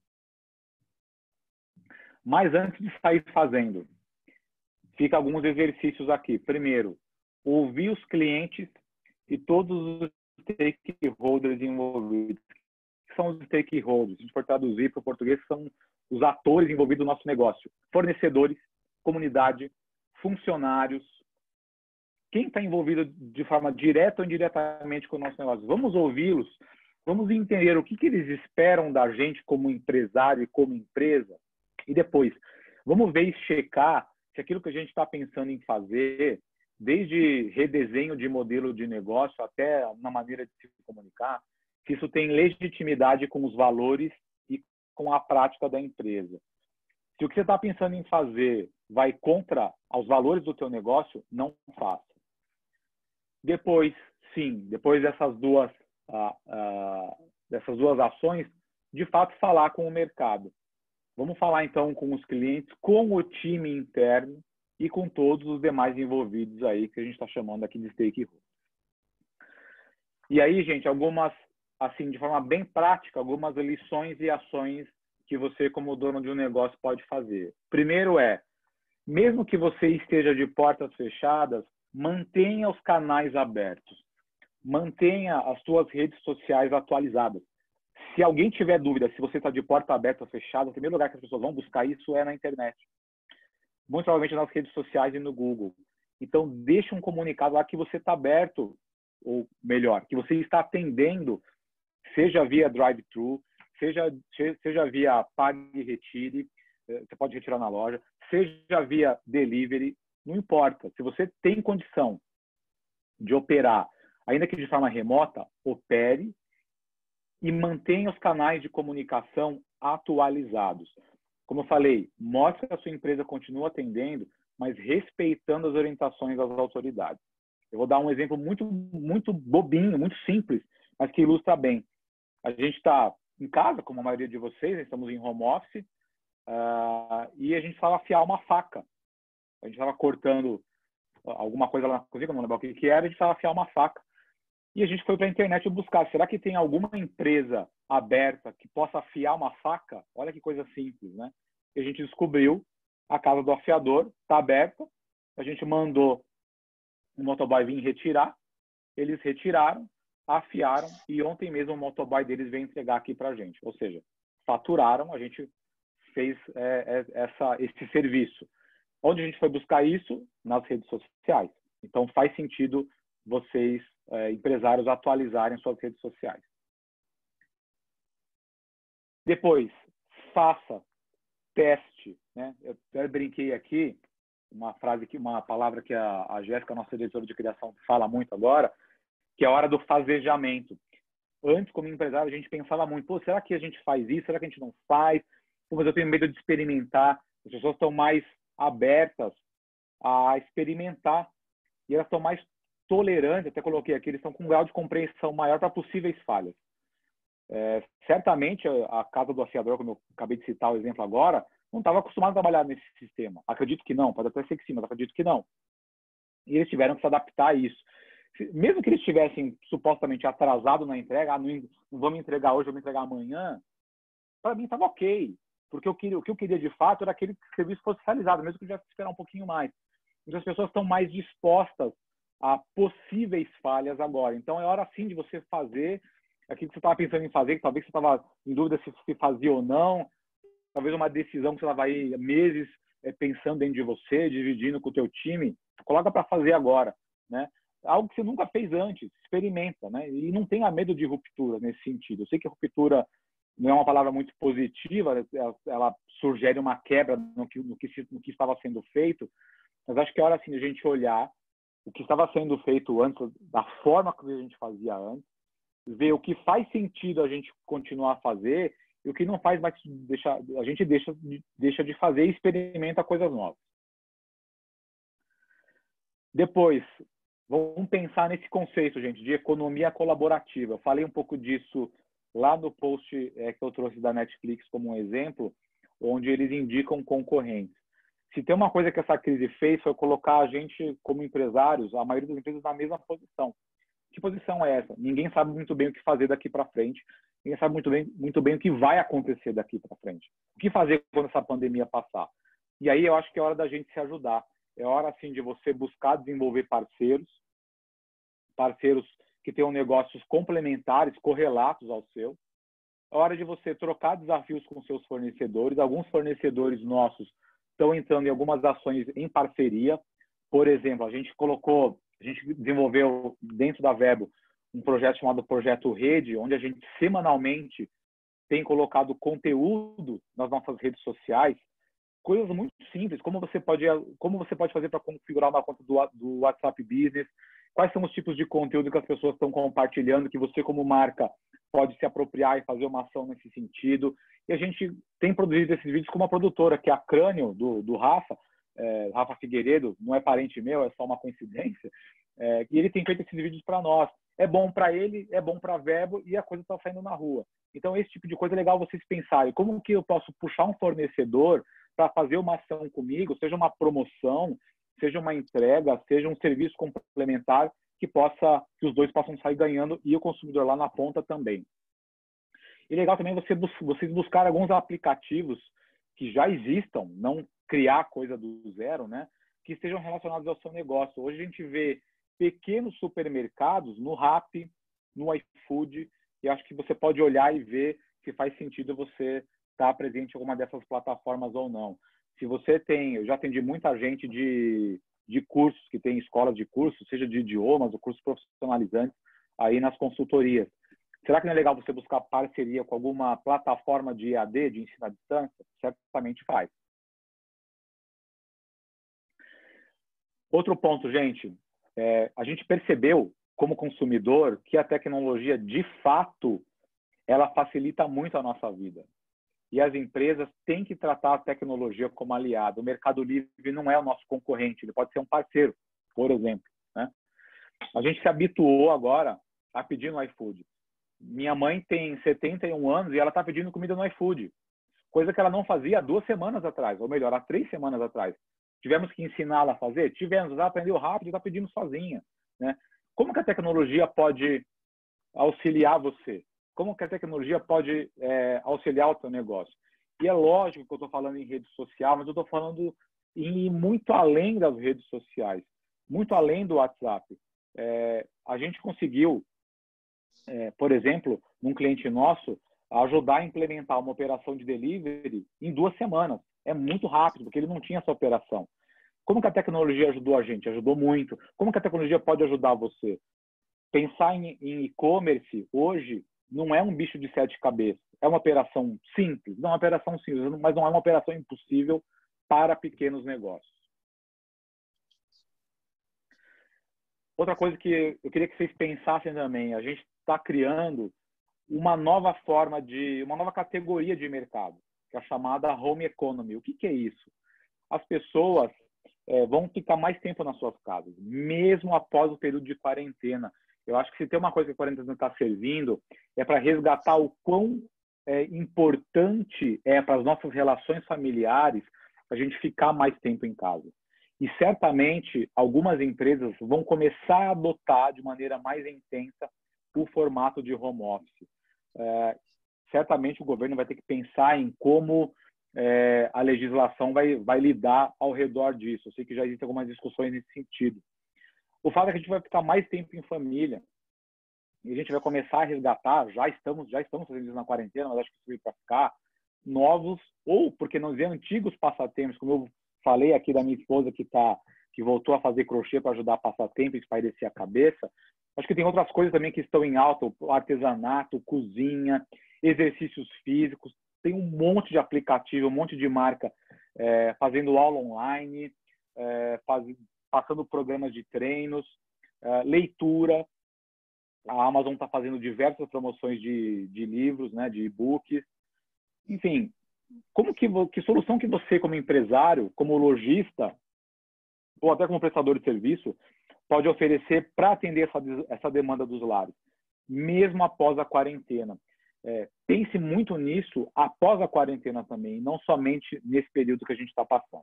Mas antes de sair fazendo, fica alguns exercícios aqui. Primeiro, ouvir os clientes e todos os stakeholders envolvidos. O que são os stakeholders? Se a gente for traduzir para o português, são os atores envolvidos no nosso negócio. Fornecedores, comunidade, funcionários. Quem está envolvido de forma direta ou indiretamente com o nosso negócio? Vamos ouvi-los, vamos entender o que, que eles esperam da gente como empresário e como empresa. E depois, vamos ver e checar se aquilo que a gente está pensando em fazer, desde redesenho de modelo de negócio até na maneira de se comunicar, se isso tem legitimidade com os valores e com a prática da empresa. Se o que você está pensando em fazer vai contra os valores do teu negócio, não faça. Depois, sim, depois dessas duas, ah, ah, dessas duas ações, de fato falar com o mercado. Vamos falar então com os clientes, com o time interno e com todos os demais envolvidos aí, que a gente está chamando aqui de stakeholders. E aí, gente, algumas, assim, de forma bem prática, algumas lições e ações que você, como dono de um negócio, pode fazer. Primeiro é, mesmo que você esteja de portas fechadas, mantenha os canais abertos. Mantenha as suas redes sociais atualizadas. Se alguém tiver dúvida se você está de porta aberta ou fechada, o primeiro lugar que as pessoas vão buscar isso é na internet. Muito provavelmente nas redes sociais e no Google. Então, deixe um comunicado lá que você está aberto, ou melhor, que você está atendendo, seja via drive-thru, seja, seja via pague e retire, você pode retirar na loja, seja via delivery, não importa. Se você tem condição de operar, ainda que de forma remota, opere e mantenha os canais de comunicação atualizados. Como eu falei, mostre que a sua empresa continua atendendo, mas respeitando as orientações das autoridades. Eu vou dar um exemplo muito, muito bobinho, muito simples, mas que ilustra bem. A gente está em casa, como a maioria de vocês, estamos em home office, uh, e a gente estava afiar uma faca. A gente estava cortando alguma coisa lá na cozinha, não lembro o que, que era, a gente estava afiar uma faca. E a gente foi para a internet buscar, será que tem alguma empresa aberta que possa afiar uma faca? Olha que coisa simples, né? E a gente descobriu a casa do afiador, está aberta, a gente mandou o motoboy vir retirar, eles retiraram, afiaram e ontem mesmo o motoboy deles veio entregar aqui para a gente. Ou seja, faturaram, a gente fez é, é, essa, esse serviço. Onde a gente foi buscar isso? Nas redes sociais. Então faz sentido vocês, é, empresários, atualizarem suas redes sociais. Depois, faça, teste. Né? Eu até brinquei aqui, uma frase, que, uma palavra que a, a Jéssica, nossa diretora de criação, fala muito agora, que é a hora do fazejamento. Antes, como empresário, a gente pensava muito, pô, será que a gente faz isso? Será que a gente não faz? Pô, mas eu tenho medo de experimentar. As pessoas estão mais abertas a experimentar. e elas estão mais tolerantes, até coloquei aqui, eles estão com um grau de compreensão maior para possíveis falhas. É, certamente a, a casa do afiador, como eu acabei de citar o exemplo agora, não estava acostumado a trabalhar nesse sistema. Acredito que não, pode até ser que sim, mas acredito que não. E eles tiveram que se adaptar a isso. Mesmo que eles estivessem supostamente atrasados na entrega, ah, não, não vamos entregar hoje, vamos entregar amanhã, para mim estava ok. Porque eu queria, o que eu queria de fato era que aquele serviço fosse realizado, mesmo que eu tivesse que esperar um pouquinho mais. Então as pessoas estão mais dispostas a possíveis falhas agora. Então é hora sim de você fazer aquilo que você estava pensando em fazer, que talvez você estava em dúvida se se fazia ou não, talvez uma decisão que você estava aí meses é, pensando dentro de você, dividindo com o teu time, coloca para fazer agora, né? Algo que você nunca fez antes, experimenta, né? E não tenha medo de ruptura nesse sentido. Eu sei que ruptura não é uma palavra muito positiva, ela, ela sugere uma quebra no que, no, que, no que estava sendo feito, mas acho que é hora assim de a gente olhar o que estava sendo feito antes, da forma que a gente fazia antes, ver o que faz sentido a gente continuar a fazer e o que não faz mais, deixa, a gente deixa, deixa de fazer e experimenta coisas novas. Depois, vamos pensar nesse conceito, gente, de economia colaborativa. Eu falei um pouco disso lá no post é, que eu trouxe da Netflix como um exemplo, onde eles indicam concorrentes. Se tem uma coisa que essa crise fez foi colocar a gente, como empresários, a maioria das empresas na mesma posição. Que posição é essa? Ninguém sabe muito bem o que fazer daqui para frente. Ninguém sabe muito bem, muito bem o que vai acontecer daqui para frente. O que fazer quando essa pandemia passar? E aí eu acho que é hora da gente se ajudar. É hora, assim, de você buscar desenvolver parceiros, parceiros que tenham negócios complementares, correlatos ao seu. É hora de você trocar desafios com seus fornecedores. Alguns fornecedores nossos estão entrando em algumas ações em parceria. Por exemplo, a gente colocou, a gente desenvolveu dentro da Verbo um projeto chamado Projeto Rede, onde a gente semanalmente tem colocado conteúdo nas nossas redes sociais, coisas muito simples, como você pode, como você pode fazer para configurar uma conta do, do WhatsApp Business, quais são os tipos de conteúdo que as pessoas estão compartilhando, que você como marca pode se apropriar e fazer uma ação nesse sentido. E a gente tem produzido esses vídeos com uma produtora, que é a Crânio, do, do Rafa, é, Rafa Figueiredo, não é parente meu, é só uma coincidência, é, e ele tem feito esses vídeos para nós. É bom para ele, é bom para a Verbo e a coisa está saindo na rua. Então, esse tipo de coisa é legal vocês pensarem. Como que eu posso puxar um fornecedor para fazer uma ação comigo, seja uma promoção, seja uma entrega, seja um serviço complementar que possa, que os dois possam sair ganhando e o consumidor lá na ponta também. E legal também você, vocês buscar alguns aplicativos que já existam, não criar coisa do zero, né? Que estejam relacionados ao seu negócio. Hoje a gente vê pequenos supermercados no Rappi, no iFood, e acho que você pode olhar e ver se faz sentido você estar presente em alguma dessas plataformas ou não. Se você tem, eu já atendi muita gente de, de cursos, que tem escolas de cursos, seja de idiomas ou cursos profissionalizantes, aí nas consultorias. Será que não é legal você buscar parceria com alguma plataforma de E A D, de ensino à distância? Certamente faz. Outro ponto, gente, é, a gente percebeu como consumidor que a tecnologia, de fato, ela facilita muito a nossa vida. E as empresas têm que tratar a tecnologia como aliado. O Mercado Livre não é o nosso concorrente, ele pode ser um parceiro, por exemplo, né? A gente se habituou agora a pedir no iFood. Minha mãe tem setenta e um anos e ela está pedindo comida no iFood, coisa que ela não fazia há duas semanas atrás, ou melhor, há três semanas atrás. Tivemos que ensiná-la a fazer? Tivemos. Ela aprendeu rápido e está pedindo sozinha, né? Como que a tecnologia pode auxiliar você? Como que a tecnologia pode é, auxiliar o teu negócio? E é lógico que eu estou falando em rede social, mas eu estou falando em muito além das redes sociais, muito além do WhatsApp. É, a gente conseguiu, é, por exemplo, num cliente nosso, ajudar a implementar uma operação de delivery em duas semanas. É muito rápido, porque ele não tinha essa operação. Como que a tecnologia ajudou a gente? Ajudou muito. Como que a tecnologia pode ajudar você? Pensar em e-commerce hoje não é um bicho de sete cabeças. É uma operação simples, não é uma operação simples, mas não é uma operação impossível para pequenos negócios. Outra coisa que eu queria que vocês pensassem também, a gente está criando uma nova forma de, uma nova categoria de mercado, que é a chamada home economy. O que que é isso? As pessoas é, vão ficar mais tempo nas suas casas, mesmo após o período de quarentena. Eu acho que se tem uma coisa que a quarentena está servindo, é para resgatar o quão é, importante é para as nossas relações familiares a gente ficar mais tempo em casa. E certamente algumas empresas vão começar a adotar de maneira mais intensa o formato de home office. É, certamente o governo vai ter que pensar em como é, a legislação vai, vai lidar ao redor disso. Eu sei que já existem algumas discussões nesse sentido. O fato é que a gente vai ficar mais tempo em família e a gente vai começar a resgatar, já estamos, já estamos fazendo isso na quarentena, mas acho que isso veio para ficar, novos, ou, porque não dizer, antigos passatempos, como eu falei aqui da minha esposa que, tá, que voltou a fazer crochê para ajudar a passar tempo e espairecer a cabeça. Acho que tem outras coisas também que estão em alta, o artesanato, cozinha, exercícios físicos. Tem um monte de aplicativo, um monte de marca é, fazendo aula online, é, faz, passando programas de treinos, é, leitura. A Amazon está fazendo diversas promoções de, de livros, né, de e-books. Enfim, como que, que solução que você, como empresário, como lojista, ou até como prestador de serviço, pode oferecer para atender essa, essa demanda dos lares, mesmo após a quarentena? É, pense muito nisso após a quarentena também, não somente nesse período que a gente está passando.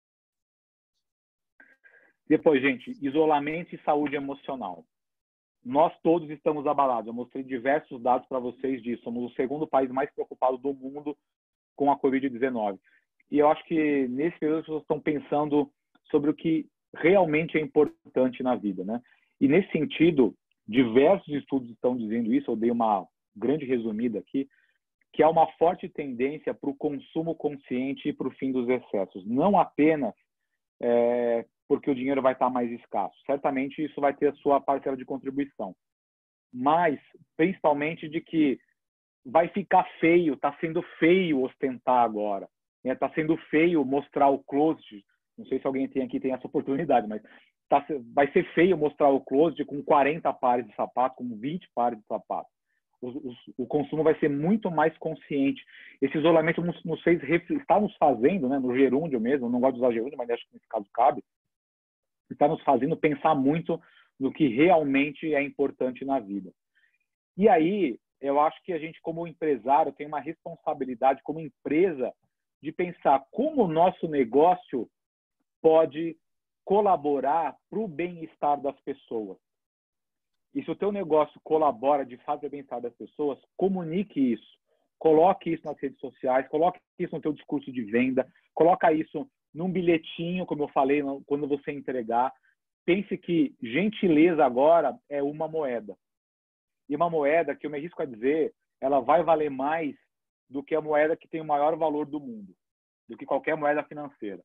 Depois, gente, isolamento e saúde emocional. Nós todos estamos abalados. Eu mostrei diversos dados para vocês disso. Somos o segundo país mais preocupado do mundo com a covid dezenove. E eu acho que nesse período as pessoas estão pensando sobre o que realmente é importante na vida, né? E nesse sentido, diversos estudos estão dizendo isso. Eu dei uma grande resumida aqui, que há uma forte tendência para o consumo consciente e para o fim dos excessos. Não apenas é, porque o dinheiro vai estar mais escasso. Certamente isso vai ter a sua parcela de contribuição. Mas, principalmente, de que vai ficar feio, está sendo feio ostentar agora. Está sendo feio mostrar o closet. Não sei se alguém tem aqui tem essa oportunidade, mas tá, vai ser feio mostrar o closet com quarenta pares de sapato, com vinte pares de sapato. O, o, o consumo vai ser muito mais consciente. Esse isolamento nos, nos fez, está nos fazendo, né, no gerúndio mesmo, não gosto de usar gerúndio, mas acho que nesse caso cabe, está nos fazendo pensar muito no que realmente é importante na vida. E aí, eu acho que a gente, como empresário, tem uma responsabilidade como empresa de pensar como o nosso negócio pode colaborar para o bem-estar das pessoas. E se o teu negócio colabora de fato para o bem-estar das pessoas, comunique isso. Coloque isso nas redes sociais, coloque isso no teu discurso de venda, coloca isso num bilhetinho, como eu falei, quando você entregar. Pense que gentileza agora é uma moeda. E uma moeda que eu me arrisco a dizer, ela vai valer mais do que a moeda que tem o maior valor do mundo, do que qualquer moeda financeira.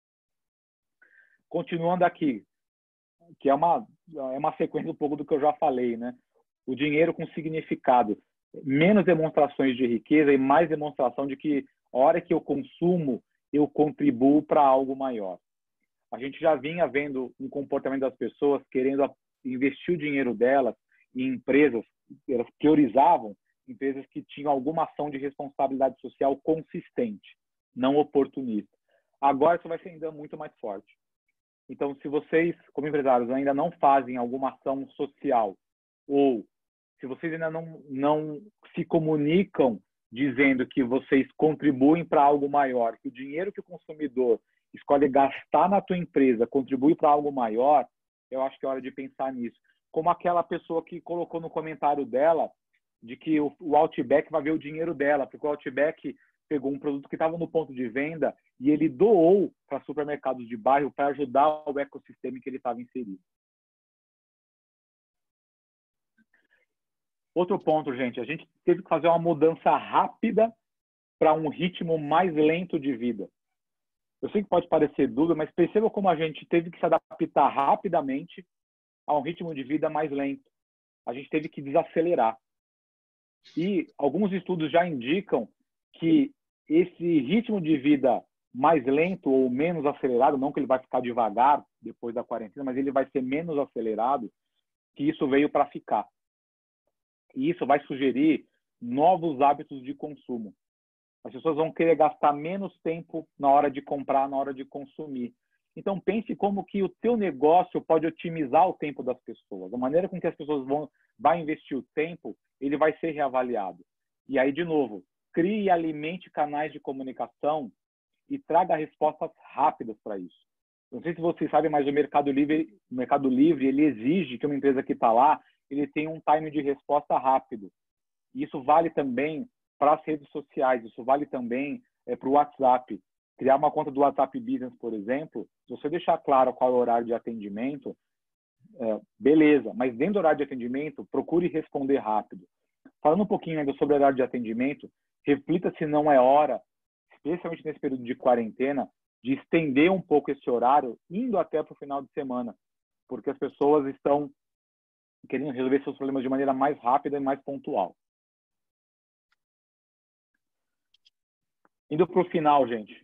Continuando aqui, que é uma, é uma sequência um pouco do que eu já falei, né? O dinheiro com significado. Menos demonstrações de riqueza e mais demonstração de que a hora que eu consumo, eu contribuo para algo maior. A gente já vinha vendo um comportamento das pessoas querendo investir o dinheiro delas em empresas, elas priorizavam empresas que tinham alguma ação de responsabilidade social consistente, não oportunista. Agora isso vai ser ainda muito mais forte. Então, se vocês, como empresários, ainda não fazem alguma ação social, ou se vocês ainda não, não se comunicam dizendo que vocês contribuem para algo maior, que o dinheiro que o consumidor escolhe gastar na tua empresa contribui para algo maior, eu acho que é hora de pensar nisso. Como aquela pessoa que colocou no comentário dela de que o, o Outback vai ver o dinheiro dela, porque o Outback pegou um produto que estava no ponto de venda e ele doou para supermercados de bairro para ajudar o ecossistema em que ele estava inserido. Outro ponto, gente, a gente teve que fazer uma mudança rápida para um ritmo mais lento de vida. Eu sei que pode parecer dúvida, mas perceba como a gente teve que se adaptar rapidamente a um ritmo de vida mais lento. A gente teve que desacelerar. E alguns estudos já indicam que esse ritmo de vida mais lento ou menos acelerado, não que ele vai ficar devagar depois da quarentena, mas ele vai ser menos acelerado, que isso veio para ficar. E isso vai sugerir novos hábitos de consumo. As pessoas vão querer gastar menos tempo na hora de comprar, na hora de consumir. Então, pense como que o teu negócio pode otimizar o tempo das pessoas. A maneira com que as pessoas vão vai investir o tempo, ele vai ser reavaliado. E aí, de novo, crie e alimente canais de comunicação e traga respostas rápidas para isso. Não sei se vocês sabem, mas o Mercado Livre, o Mercado Livre ele exige que uma empresa que está lá, ele tenha um time de resposta rápido. Isso vale também para as redes sociais, isso vale também é, para o WhatsApp. Criar uma conta do WhatsApp Business, por exemplo, se você deixar claro qual é o horário de atendimento, é, beleza, mas dentro do horário de atendimento, procure responder rápido. Falando um pouquinho ainda sobre o horário de atendimento, reflita se não é hora, especialmente nesse período de quarentena, de estender um pouco esse horário, indo até para o final de semana, porque as pessoas estão querendo resolver seus problemas de maneira mais rápida e mais pontual. Indo para o final, gente,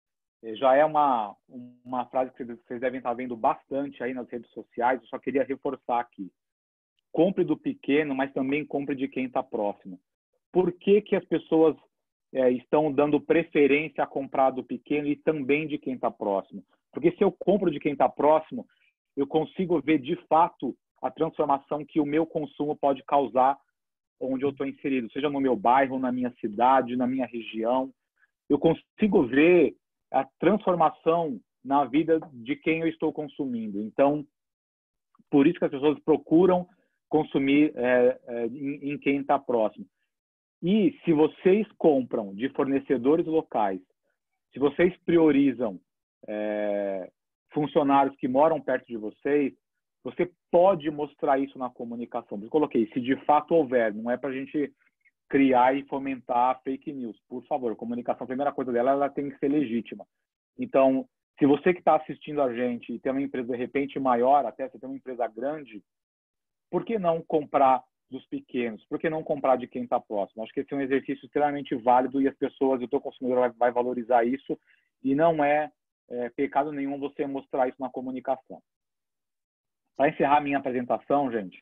já é uma, uma frase que vocês devem estar vendo bastante aí nas redes sociais, eu só queria reforçar aqui. Compre do pequeno, mas também compre de quem está próximo. Por que que as pessoas é, estão dando preferência a comprar do pequeno e também de quem está próximo? Porque se eu compro de quem está próximo, eu consigo ver de fato a transformação que o meu consumo pode causar onde eu estou inserido, seja no meu bairro, na minha cidade, na minha região. Eu consigo ver a transformação na vida de quem eu estou consumindo. Então, por isso que as pessoas procuram consumir é, é, em, em quem está próximo. E se vocês compram de fornecedores locais, se vocês priorizam é, funcionários que moram perto de vocês, você pode mostrar isso na comunicação. Eu coloquei, se de fato houver, não é para a gente criar e fomentar fake news. Por favor, a comunicação, a primeira coisa dela, ela tem que ser legítima. Então, se você que está assistindo a gente e tem uma empresa, de repente, maior, até você tem uma empresa grande, por que não comprar dos pequenos? Por que não comprar de quem está próximo? Acho que esse é um exercício extremamente válido e as pessoas, o teu consumidor vai, vai valorizar isso e não é, é pecado nenhum você mostrar isso na comunicação. Para encerrar minha apresentação, gente,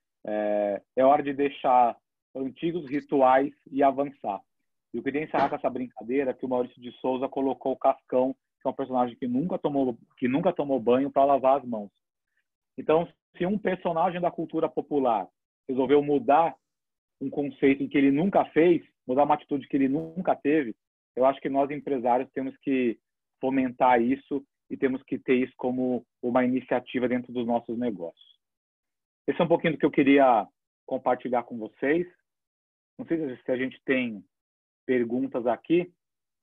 é, é hora de deixar antigos rituais e avançar. Eu queria encerrar com essa brincadeira que o Maurício de Souza colocou o Cascão, que é um personagem que nunca tomou, que nunca tomou banho, para lavar as mãos. Então, se um personagem da cultura popular resolveu mudar um conceito que ele nunca fez, mudar uma atitude que ele nunca teve, eu acho que nós, empresários, temos que fomentar isso e temos que ter isso como uma iniciativa dentro dos nossos negócios. Esse é um pouquinho do que eu queria compartilhar com vocês. Não sei se a gente tem perguntas aqui,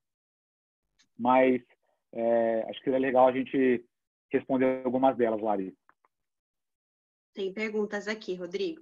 mas é, acho que seria legal a gente responder algumas delas, Larissa. Tem perguntas aqui, Rodrigo.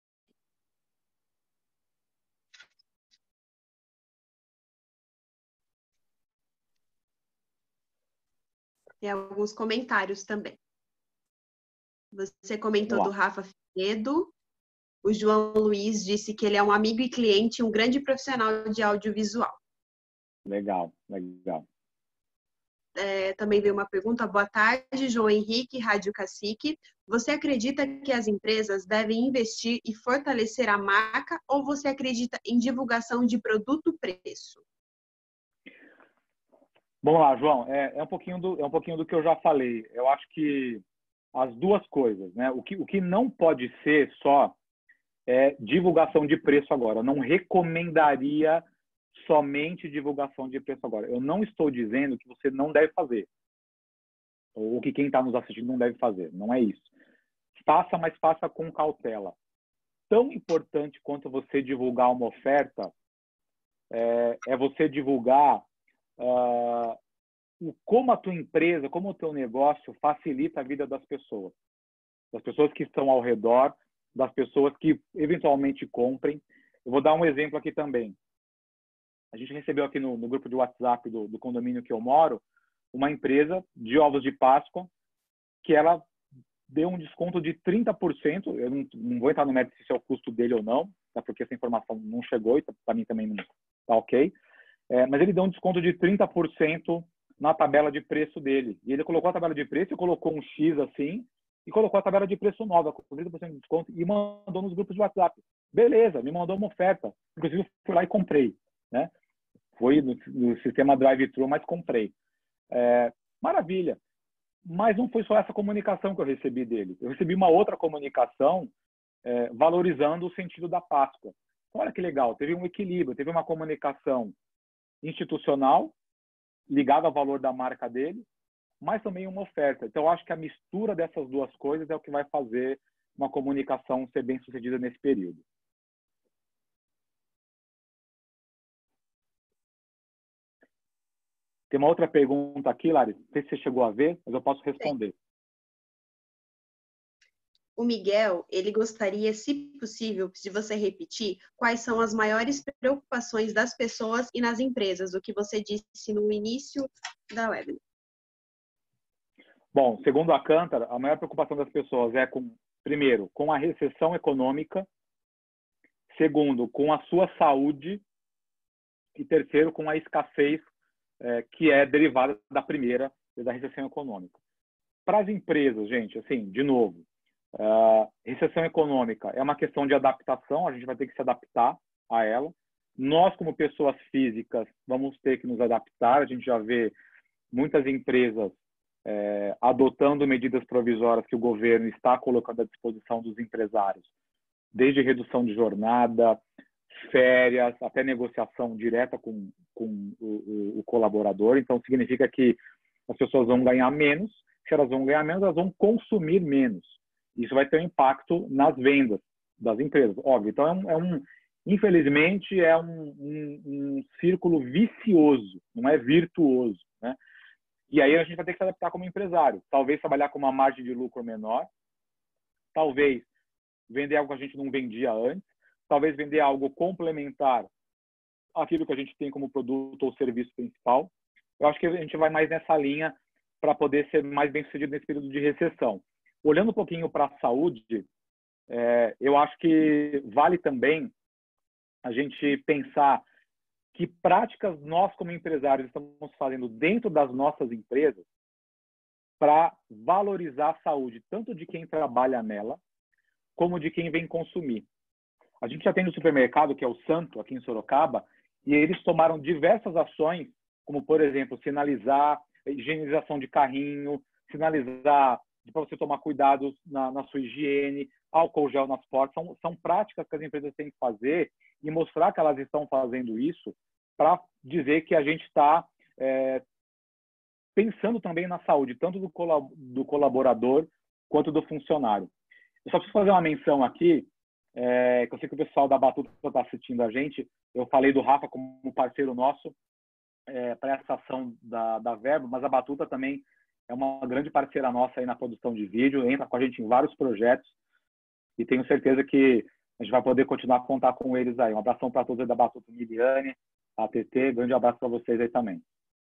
Tem alguns comentários também. Você comentou do Rafa Figueiredo. O João Luiz disse que ele é um amigo e cliente, um grande profissional de audiovisual. Legal, legal. É, também veio uma pergunta. Boa tarde, João Henrique, Rádio Cacique. Você acredita que as empresas devem investir e fortalecer a marca ou você acredita em divulgação de produto-preço? Vamos lá, João. É, é, um pouquinho do, é um pouquinho do que eu já falei. Eu acho que as duas coisas, né? O que, o que não pode ser só é divulgação de preço agora. Eu não recomendaria somente divulgação de preço agora. Eu não estou dizendo que você não deve fazer. Ou que quem está nos assistindo não deve fazer. Não é isso. Faça, mas faça com cautela. Tão importante quanto você divulgar uma oferta é, é você divulgar uh, o, como a tua empresa, como o teu negócio facilita a vida das pessoas. Das pessoas que estão ao redor, das pessoas que eventualmente comprem. Eu vou dar um exemplo aqui também. A gente recebeu aqui no, no grupo de WhatsApp do, do condomínio que eu moro, uma empresa de ovos de Páscoa que ela deu um desconto de trinta por cento. Eu não, não vou entrar no mérito se é o custo dele ou não, tá? Porque essa informação não chegou e para mim também não está ok. É, mas ele deu um desconto de trinta por cento na tabela de preço dele. E ele colocou a tabela de preço e colocou um X assim, e colocou a tabela de preço nova, com trinta por cento de desconto, e mandou nos grupos de WhatsApp. Beleza, me mandou uma oferta. Inclusive, eu fui lá e comprei. Né? Foi no, no sistema drive-thru, mas comprei. É, maravilha. Mas não foi só essa comunicação que eu recebi dele. Eu recebi uma outra comunicação é, valorizando o sentido da Páscoa. Olha que legal, teve um equilíbrio, teve uma comunicação institucional ligada ao valor da marca dele, mas também uma oferta. Então, eu acho que a mistura dessas duas coisas é o que vai fazer uma comunicação ser bem sucedida nesse período. Tem uma outra pergunta aqui, Larissa, não sei se você chegou a ver, mas eu posso responder. O Miguel, ele gostaria, se possível, de você repetir quais são as maiores preocupações das pessoas e nas empresas, o que você disse no início da web. Bom, segundo a Kantar, a maior preocupação das pessoas é, com, primeiro, com a recessão econômica, segundo, com a sua saúde e terceiro, com a escassez é, que é derivada da primeira, da recessão econômica. Para as empresas, gente, assim, de novo, Uh, recessão econômica é uma questão de adaptação, a gente vai ter que se adaptar a ela. Nós, como pessoas físicas, vamos ter que nos adaptar. A gente já vê muitas empresas é, adotando medidas provisórias que o governo está colocando à disposição dos empresários, desde redução de jornada, férias, até negociação direta com, com o, o, o colaborador. Então, significa que as pessoas vão ganhar menos. Se elas vão ganhar menos, elas vão consumir menos. Isso vai ter um impacto nas vendas das empresas, óbvio. Então, é um, é um infelizmente, é um, um, um círculo vicioso, não é virtuoso, né? E aí a gente vai ter que se adaptar como empresário. Talvez trabalhar com uma margem de lucro menor, talvez vender algo que a gente não vendia antes, talvez vender algo complementar àquilo que a gente tem como produto ou serviço principal. Eu acho que a gente vai mais nessa linha para poder ser mais bem-sucedido nesse período de recessão. Olhando um pouquinho para a saúde, é, eu acho que vale também a gente pensar que práticas nós, como empresários, estamos fazendo dentro das nossas empresas para valorizar a saúde, tanto de quem trabalha nela, como de quem vem consumir. A gente já tem no supermercado, que é o Santo, aqui em Sorocaba, e eles tomaram diversas ações, como, por exemplo, sinalizar higienização de carrinho, sinalizar para você tomar cuidado na, na sua higiene, álcool gel nas portas. São, são práticas que as empresas têm que fazer e mostrar que elas estão fazendo isso para dizer que a gente está é, pensando também na saúde, tanto do, colab do colaborador quanto do funcionário. Eu só preciso fazer uma menção aqui, é, que eu sei que o pessoal da Batuta está assistindo a gente. Eu falei do Rafa como parceiro nosso é, para essa ação da, da Verbo, mas a Batuta também é uma grande parceira nossa aí na produção de vídeo, entra com a gente em vários projetos e tenho certeza que a gente vai poder continuar a contar com eles aí. Um abração para todos aí da Batuta, Miliane, a T T, grande abraço para vocês aí também.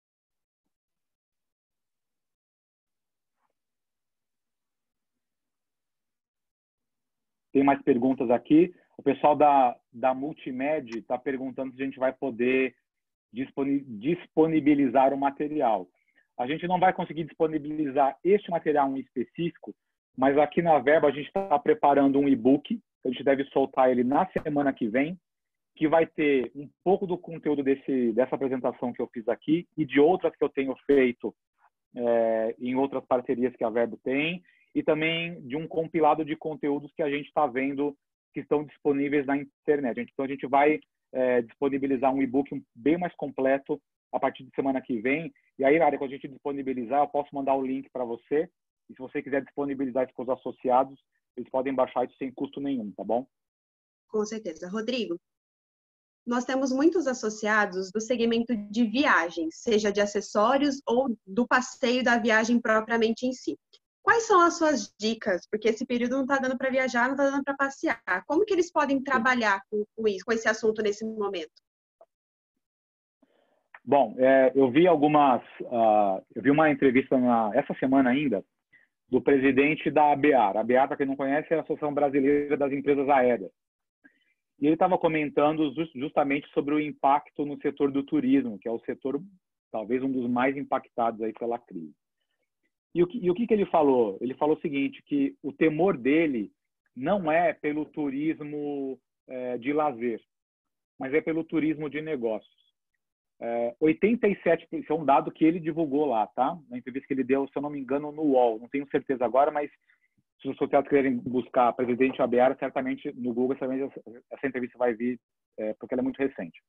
Tem mais perguntas aqui. O pessoal da, da Multimed está perguntando se a gente vai poder disponibilizar o material. A gente não vai conseguir disponibilizar este material em específico, mas aqui na Verbo a gente está preparando um e-book, a gente deve soltar ele na semana que vem, que vai ter um pouco do conteúdo desse, dessa apresentação que eu fiz aqui e de outras que eu tenho feito é, em outras parcerias que a Verbo tem, e também de um compilado de conteúdos que a gente está vendo que estão disponíveis na internet. Então, a gente vai é, disponibilizar um e-book bem mais completo a partir de semana que vem. E aí, Ari, quando a gente disponibilizar, eu posso mandar o link para você. E se você quiser disponibilizar isso para os associados, eles podem baixar isso sem custo nenhum, tá bom? Com certeza. Rodrigo, nós temos muitos associados do segmento de viagens, seja de acessórios ou do passeio da viagem propriamente em si. Quais são as suas dicas? Porque esse período não está dando para viajar, não está dando para passear. Como que eles podem trabalhar com, com isso, com esse assunto nesse momento? Bom, é, eu vi algumas, uh, eu vi uma entrevista na, essa semana ainda do presidente da A B A R. A A B A R, para quem não conhece, é a Associação Brasileira das Empresas Aéreas. E ele estava comentando just, justamente sobre o impacto no setor do turismo, que é o setor talvez um dos mais impactados aí pela crise. E o que, e o que, que ele falou? Ele falou o seguinte, que o temor dele não é pelo turismo é, de lazer, mas é pelo turismo de negócios. É, oitenta e sete por cento, isso é um dado que ele divulgou lá, tá? Na entrevista que ele deu, se eu não me engano, no U O L. Não tenho certeza agora, mas se os associados quiserem buscar presidente Abeara, certamente no Google, certamente essa entrevista vai vir, é, porque ela é muito recente.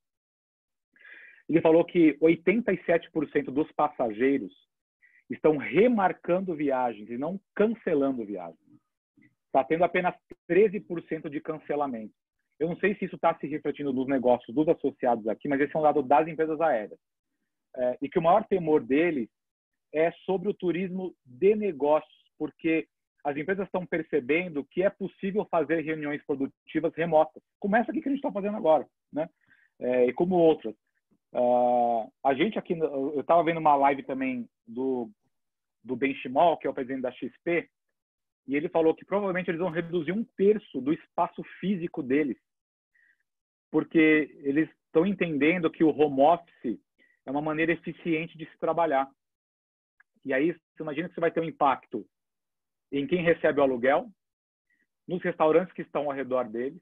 Ele falou que oitenta e sete por cento dos passageiros estão remarcando viagens e não cancelando viagens. Está tendo apenas treze por cento de cancelamento. Eu não sei se isso está se refletindo nos negócios dos associados aqui, mas esse é um dado das empresas aéreas. É, e que o maior temor deles é sobre o turismo de negócios, porque as empresas estão percebendo que é possível fazer reuniões produtivas remotas, como essa aqui que a gente está fazendo agora, né? É, e como outras. Uh, a gente aqui, eu estava vendo uma live também do, do Benchimol, que é o presidente da X P, e ele falou que provavelmente eles vão reduzir um terço do espaço físico deles, porque eles estão entendendo que o home office é uma maneira eficiente de se trabalhar. E aí, você imagina que você vai ter um impacto em quem recebe o aluguel, nos restaurantes que estão ao redor deles.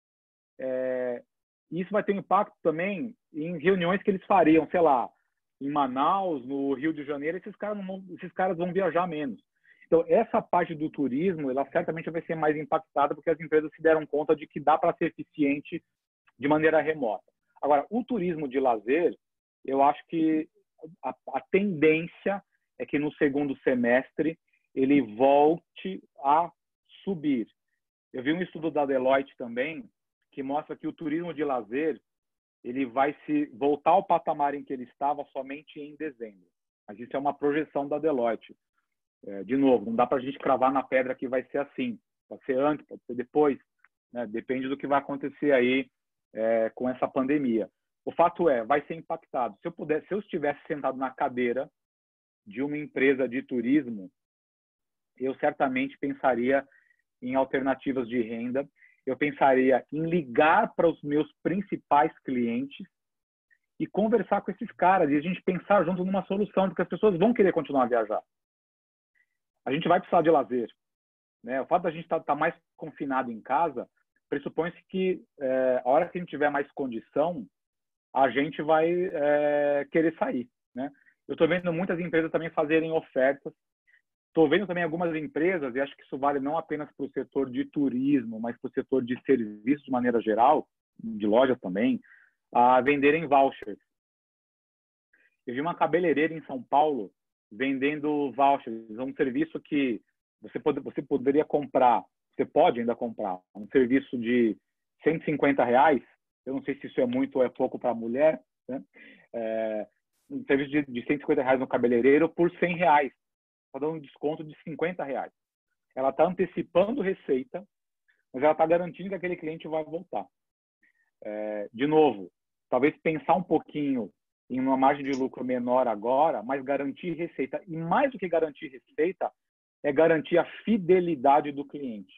É, e isso vai ter um impacto também em reuniões que eles fariam, sei lá, em Manaus, no Rio de Janeiro, esses caras, não vão, esses caras vão viajar menos. Então, essa parte do turismo, ela certamente vai ser mais impactada, porque as empresas se deram conta de que dá para ser eficiente de maneira remota. Agora, o turismo de lazer, eu acho que a, a tendência é que no segundo semestre ele volte a subir. Eu vi um estudo da Deloitte também, que mostra que o turismo de lazer ele vai se voltar ao patamar em que ele estava somente em dezembro. Mas isso é uma projeção da Deloitte. É, de novo, não dá para a gente cravar na pedra que vai ser assim. Pode ser antes, pode ser depois. Né? Depende do que vai acontecer aí é, com essa pandemia. O fato é, vai ser impactado. Se eu pudesse, se eu estivesse sentado na cadeira de uma empresa de turismo, eu certamente pensaria em alternativas de renda. Eu pensaria em ligar para os meus principais clientes e conversar com esses caras e a gente pensar junto numa solução, porque as pessoas vão querer continuar a viajar. A gente vai precisar de lazer, né? O fato da gente estar tá, tá mais confinado em casa pressupõe-se que é, a hora que a gente tiver mais condição, a gente vai é, querer sair, né? Eu estou vendo muitas empresas também fazerem ofertas. Estou vendo também algumas empresas, e acho que isso vale não apenas para o setor de turismo, mas para o setor de serviços de maneira geral, de lojas também, a venderem vouchers. Eu vi uma cabeleireira em São Paulo vendendo vouchers, um serviço que você, pode, você poderia comprar, você pode ainda comprar, um serviço de cento e cinquenta reais, eu não sei se isso é muito ou é pouco para a mulher, né? É, um serviço de, de cento e cinquenta reais no cabeleireiro por cem reais. Está dando um desconto de cinquenta reais. Ela está antecipando receita, mas ela está garantindo que aquele cliente vai voltar. É, de novo, talvez pensar um pouquinho em uma margem de lucro menor agora, mas garantir receita. E mais do que garantir receita, é garantir a fidelidade do cliente.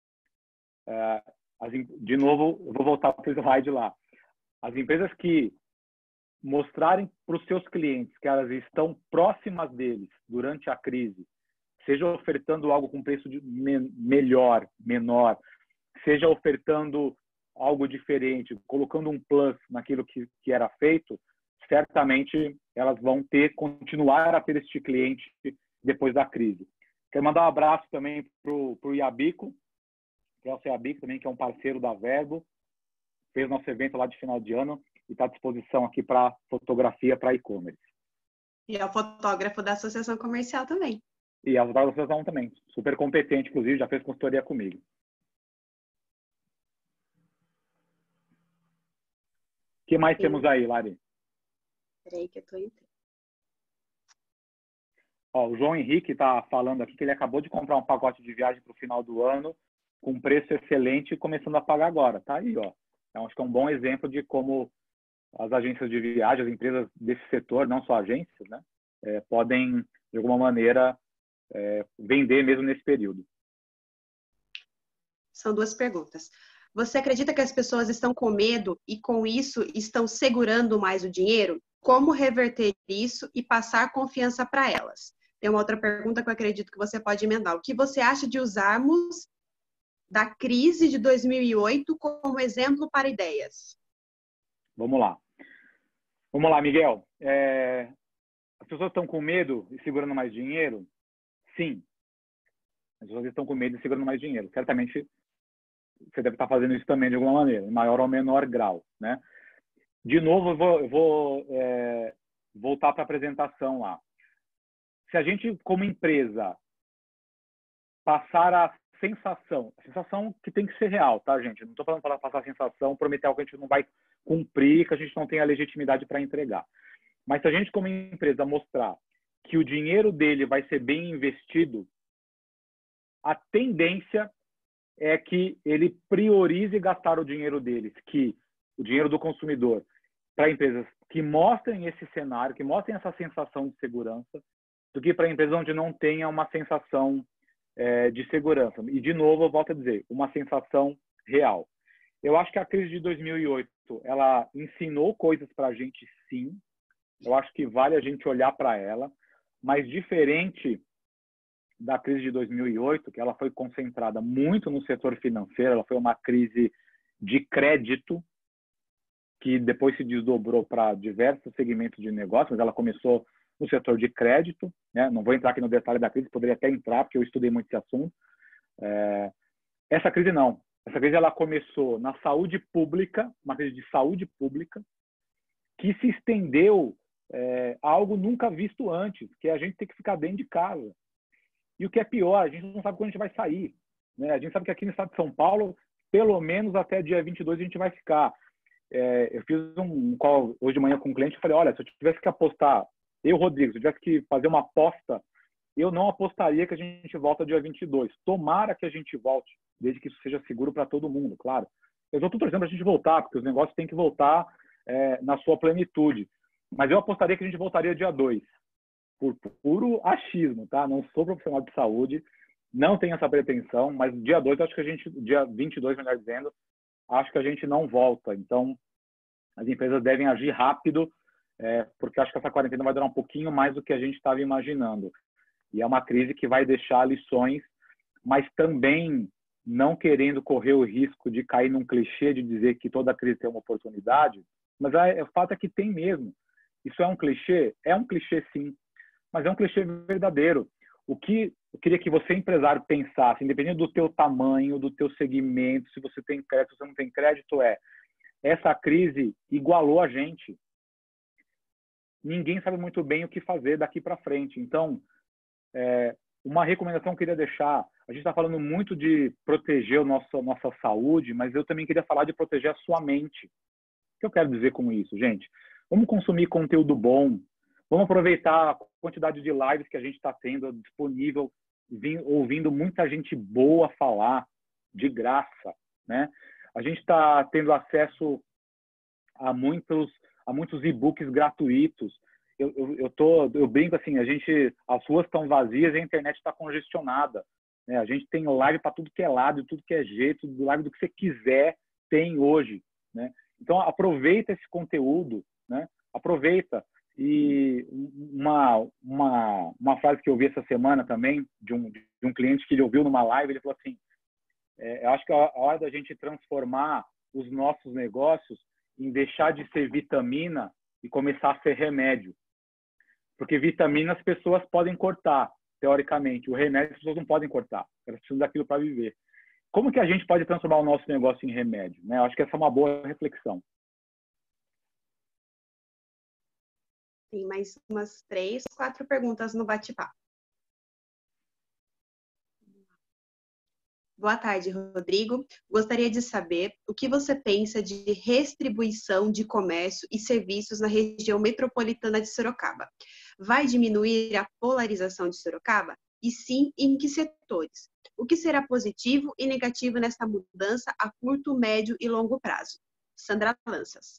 É, as, de novo, eu vou voltar para o slide lá. As empresas que mostrarem para os seus clientes que elas estão próximas deles durante a crise, seja ofertando algo com preço de me melhor, menor, seja ofertando algo diferente, colocando um plus naquilo que, que era feito, certamente elas vão ter, continuar a ter este cliente depois da crise. Quero mandar um abraço também para o Iabico, que é o Iabico também, que é um parceiro da Verbo, fez nosso evento lá de final de ano, e está à disposição aqui para fotografia para e-commerce. E é o fotógrafo da Associação Comercial também. E é o fotógrafo da Associação também. Super competente, inclusive, já fez consultoria comigo. O que mais Sim. temos aí, Lari? Peraí que eu estou entrando. Ó, o João Henrique está falando aqui que ele acabou de comprar um pacote de viagem para o final do ano com preço excelente e começando a pagar agora. Tá aí, ó. Então, acho que é um bom exemplo de como as agências de viagem, as empresas desse setor, não só agências, né, é, podem, de alguma maneira, é, vender mesmo nesse período. São duas perguntas. Você acredita que as pessoas estão com medo e, com isso, estão segurando mais o dinheiro? Como reverter isso e passar confiança para elas? Tem uma outra pergunta que eu acredito que você pode emendar. O que você acha de usarmos da crise de dois mil e oito como exemplo para ideias? Vamos lá. Vamos lá, Miguel. É... As pessoas estão com medo e segurando mais dinheiro? Sim. As pessoas estão com medo e segurando mais dinheiro. Certamente você deve estar fazendo isso também de alguma maneira, em maior ou menor grau, né? De novo, eu vou, eu vou é, voltar para a apresentação lá. Se a gente, como empresa, passar a sensação, a sensação que tem que ser real, tá, gente? Não estou falando para passar a sensação, prometer algo que a gente não vai cumprir, que a gente não tem a legitimidade para entregar. Mas se a gente, como empresa, mostrar que o dinheiro dele vai ser bem investido, a tendência é que ele priorize gastar o dinheiro deles, que o dinheiro do consumidor, para empresas que mostrem esse cenário, que mostrem essa sensação de segurança, do que para empresas onde não tenha uma sensação é, de segurança. E, de novo, eu volto a dizer, uma sensação real. Eu acho que a crise de dois mil e oito, ela ensinou coisas para a gente, sim. Eu acho que vale a gente olhar para ela, mas diferente da crise de dois mil e oito, que ela foi concentrada muito no setor financeiro, ela foi uma crise de crédito, que depois se desdobrou para diversos segmentos de negócio, mas ela começou no setor de crédito, né? Não vou entrar aqui no detalhe da crise, poderia até entrar, porque eu estudei muito esse assunto. É... Essa crise não. Essa crise ela começou na saúde pública, uma crise de saúde pública, que se estendeu é, a algo nunca visto antes, que é a gente ter que ficar dentro de casa. E o que é pior, a gente não sabe quando a gente vai sair, né? A gente sabe que aqui no estado de São Paulo, pelo menos até dia vinte e dois, a gente vai ficar. É, eu fiz um call hoje de manhã com um cliente e falei, olha, se eu tivesse que apostar, eu, Rodrigo, se eu tivesse que fazer uma aposta, eu não apostaria que a gente volta dia vinte e dois. Tomara que a gente volte, desde que isso seja seguro para todo mundo, claro. Eu estou torcendo para a gente voltar, porque os negócios têm que voltar é, na sua plenitude. Mas eu apostaria que a gente voltaria dia dois. Por puro achismo, tá? Não sou profissional de saúde, não tenho essa pretensão, mas dia dois, acho que a gente, dia vinte e dois, melhor dizendo, acho que a gente não volta. Então, as empresas devem agir rápido, é, porque acho que essa quarentena vai durar um pouquinho mais do que a gente estava imaginando. E é uma crise que vai deixar lições, mas também não querendo correr o risco de cair num clichê de dizer que toda crise tem uma oportunidade, mas é, o fato é que tem mesmo. Isso é um clichê? É um clichê, sim. Mas é um clichê verdadeiro. O que eu queria que você, empresário, pensasse, independente do teu tamanho, do teu segmento, se você tem crédito, se você não tem crédito, é essa crise igualou a gente. Ninguém sabe muito bem o que fazer daqui para frente. Então, é, uma recomendação que eu queria deixar, a gente está falando muito de proteger a nossa, nossa saúde, mas eu também queria falar de proteger a sua mente. O que eu quero dizer com isso, gente? Vamos consumir conteúdo bom. Vamos aproveitar a quantidade de lives que a gente está tendo disponível, ouvindo muita gente boa falar, de graça, né? A gente está tendo acesso a muitos, a muitos e-books gratuitos. Eu, eu, eu, tô, eu brinco assim, a gente, as ruas estão vazias e a internet está congestionada, né? A gente tem live para tudo que é lado, de tudo que é jeito, live do que você quiser, tem hoje, né? Então, aproveita esse conteúdo, né? Aproveita. E uma, uma, uma frase que eu vi essa semana também, de um, de um cliente que ele ouviu numa live, ele falou assim, é, eu acho que é a hora da gente transformar os nossos negócios em deixar de ser vitamina e começar a ser remédio. Porque vitamina as pessoas podem cortar, teoricamente. O remédio as pessoas não podem cortar. Elas precisam daquilo para viver. Como que a gente pode transformar o nosso negócio em remédio, né? Eu acho que essa é uma boa reflexão. Tem mais umas três, quatro perguntas no bate-papo. Boa tarde, Rodrigo. Gostaria de saber o que você pensa de restribuição de comércio e serviços na região metropolitana de Sorocaba. Vai diminuir a polarização de Sorocaba? E sim, em que setores? O que será positivo e negativo nessa mudança a curto, médio e longo prazo? Sandra Lanças.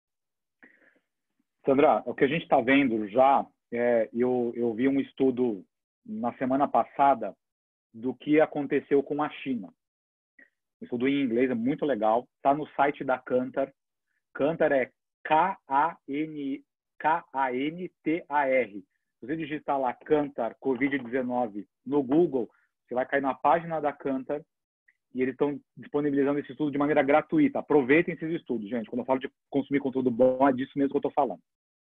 Sandra, o que a gente está vendo já, é, eu, eu vi um estudo na semana passada do que aconteceu com a China. Um estudo em inglês, é muito legal, está no site da Kantar. Kantar é K A N T A R. Se você digitar lá Kantar covid dezenove no Google, você vai cair na página da Kantar e eles estão disponibilizando esse estudo de maneira gratuita. Aproveitem esses estudos, gente. Quando eu falo de consumir conteúdo bom, é disso mesmo que eu estou falando.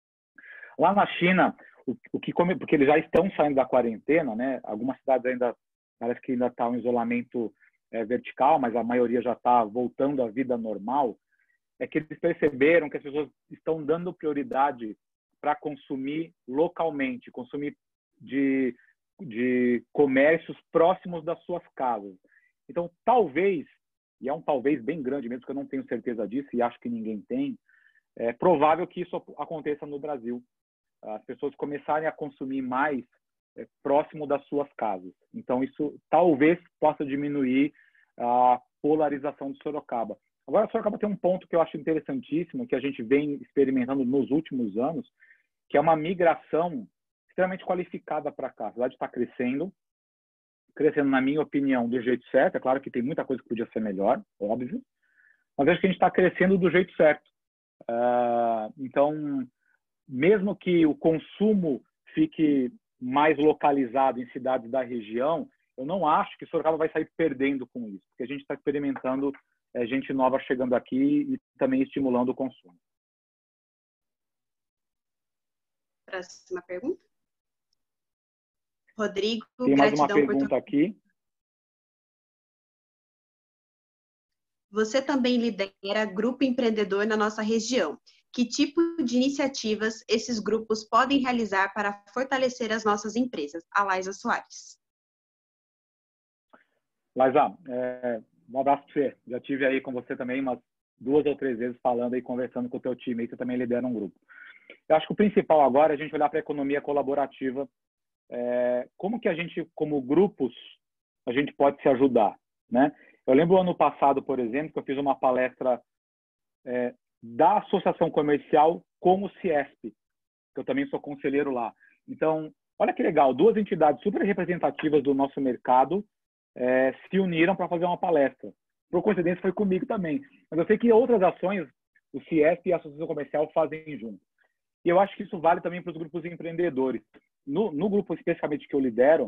Lá na China, o, o que come, porque eles já estão saindo da quarentena, né? Algumas cidades ainda parece que ainda está um isolamento é, vertical, mas a maioria já está voltando à vida normal. É que eles perceberam que as pessoas estão dando prioridade para consumir localmente, consumir de, de comércios próximos das suas casas. Então, talvez, e é um talvez bem grande mesmo, que eu não tenho certeza disso e acho que ninguém tem, é provável que isso aconteça no Brasil. As pessoas começarem a consumir mais é, próximo das suas casas. Então, isso talvez possa diminuir a polarização de Sorocaba. Agora, Sorocaba tem um ponto que eu acho interessantíssimo, que a gente vem experimentando nos últimos anos, que é uma migração extremamente qualificada para cá. A cidade está crescendo, crescendo, na minha opinião, do jeito certo. É claro que tem muita coisa que podia ser melhor, óbvio, mas acho que a gente está crescendo do jeito certo. Uh, então, mesmo que o consumo fique mais localizado em cidades da região, eu não acho que Sorocaba vai sair perdendo com isso, porque a gente está experimentando é, gente nova chegando aqui e também estimulando o consumo. Próxima pergunta. Rodrigo, tem mais uma gratidão pergunta por... aqui. Você também lidera grupo empreendedor na nossa região. Que tipo de iniciativas esses grupos podem realizar para fortalecer as nossas empresas? A Laisa Soares. Laisa, é, um abraço para você. Já tive aí com você também umas duas ou três vezes falando e conversando com o teu time, e você também lidera um grupo. Eu acho que o principal agora é a gente olhar para a economia colaborativa. É, como que a gente, como grupos, a gente pode se ajudar, né? Eu lembro ano passado, por exemplo, que eu fiz uma palestra é, da Associação Comercial com o Ciesp, que eu também sou conselheiro lá. Então, olha que legal, duas entidades super representativas do nosso mercado é, se uniram para fazer uma palestra. Por coincidência, foi comigo também. Mas eu sei que outras ações, o Ciesp e a Associação Comercial fazem junto. E eu acho que isso vale também para os grupos empreendedores. No, no grupo especificamente que eu lidero,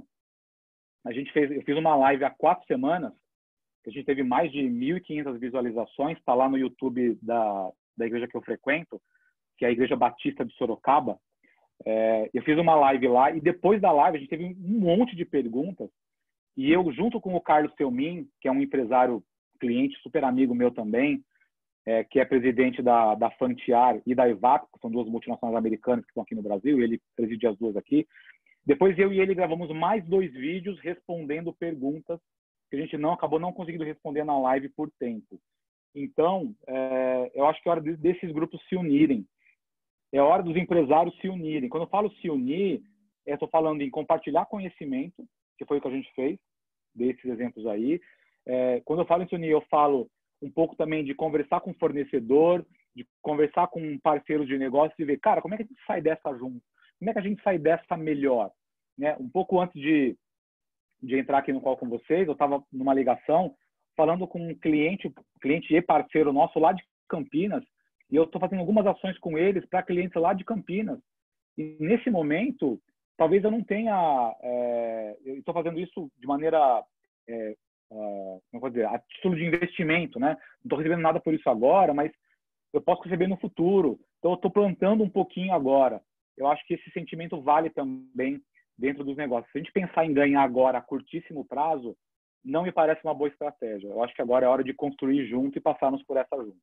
a gente fez, eu fiz uma live há quatro semanas, que a gente teve mais de mil e quinhentas visualizações, está lá no YouTube da, da igreja que eu frequento, que é a Igreja Batista de Sorocaba. É, eu fiz uma live lá e depois da live a gente teve um monte de perguntas e eu, junto com o Carlos Selmin, que é um empresário cliente, super amigo meu também, é, que é presidente da, da Fantiar e da Evap, que são duas multinacionais americanas que estão aqui no Brasil, e ele preside as duas aqui. Depois eu e ele gravamos mais dois vídeos respondendo perguntas que a gente não acabou não conseguindo responder na live por tempo. Então, é, eu acho que é hora desses grupos se unirem. É hora dos empresários se unirem. Quando eu falo se unir, eu estou falando em compartilhar conhecimento, que foi o que a gente fez, desses exemplos aí. É, quando eu falo em se unir, eu falo um pouco também de conversar com o fornecedor, de conversar com parceiros de negócio e ver, cara, como é que a gente sai dessa junto? Como é que a gente sai dessa melhor? Né? Um pouco antes de, de entrar aqui no call com vocês, eu estava numa ligação falando com um cliente, cliente e parceiro nosso lá de Campinas, e eu estou fazendo algumas ações com eles para clientes lá de Campinas. E nesse momento, talvez eu não tenha... É, eu estou fazendo isso de maneira... É, uh, como vou dizer, a título de investimento, né? Não estou recebendo nada por isso agora, mas eu posso receber no futuro. Então, eu estou plantando um pouquinho agora. Eu acho que esse sentimento vale também dentro dos negócios. Se a gente pensar em ganhar agora a curtíssimo prazo, não me parece uma boa estratégia. Eu acho que agora é hora de construir junto e passarmos por essa juntos.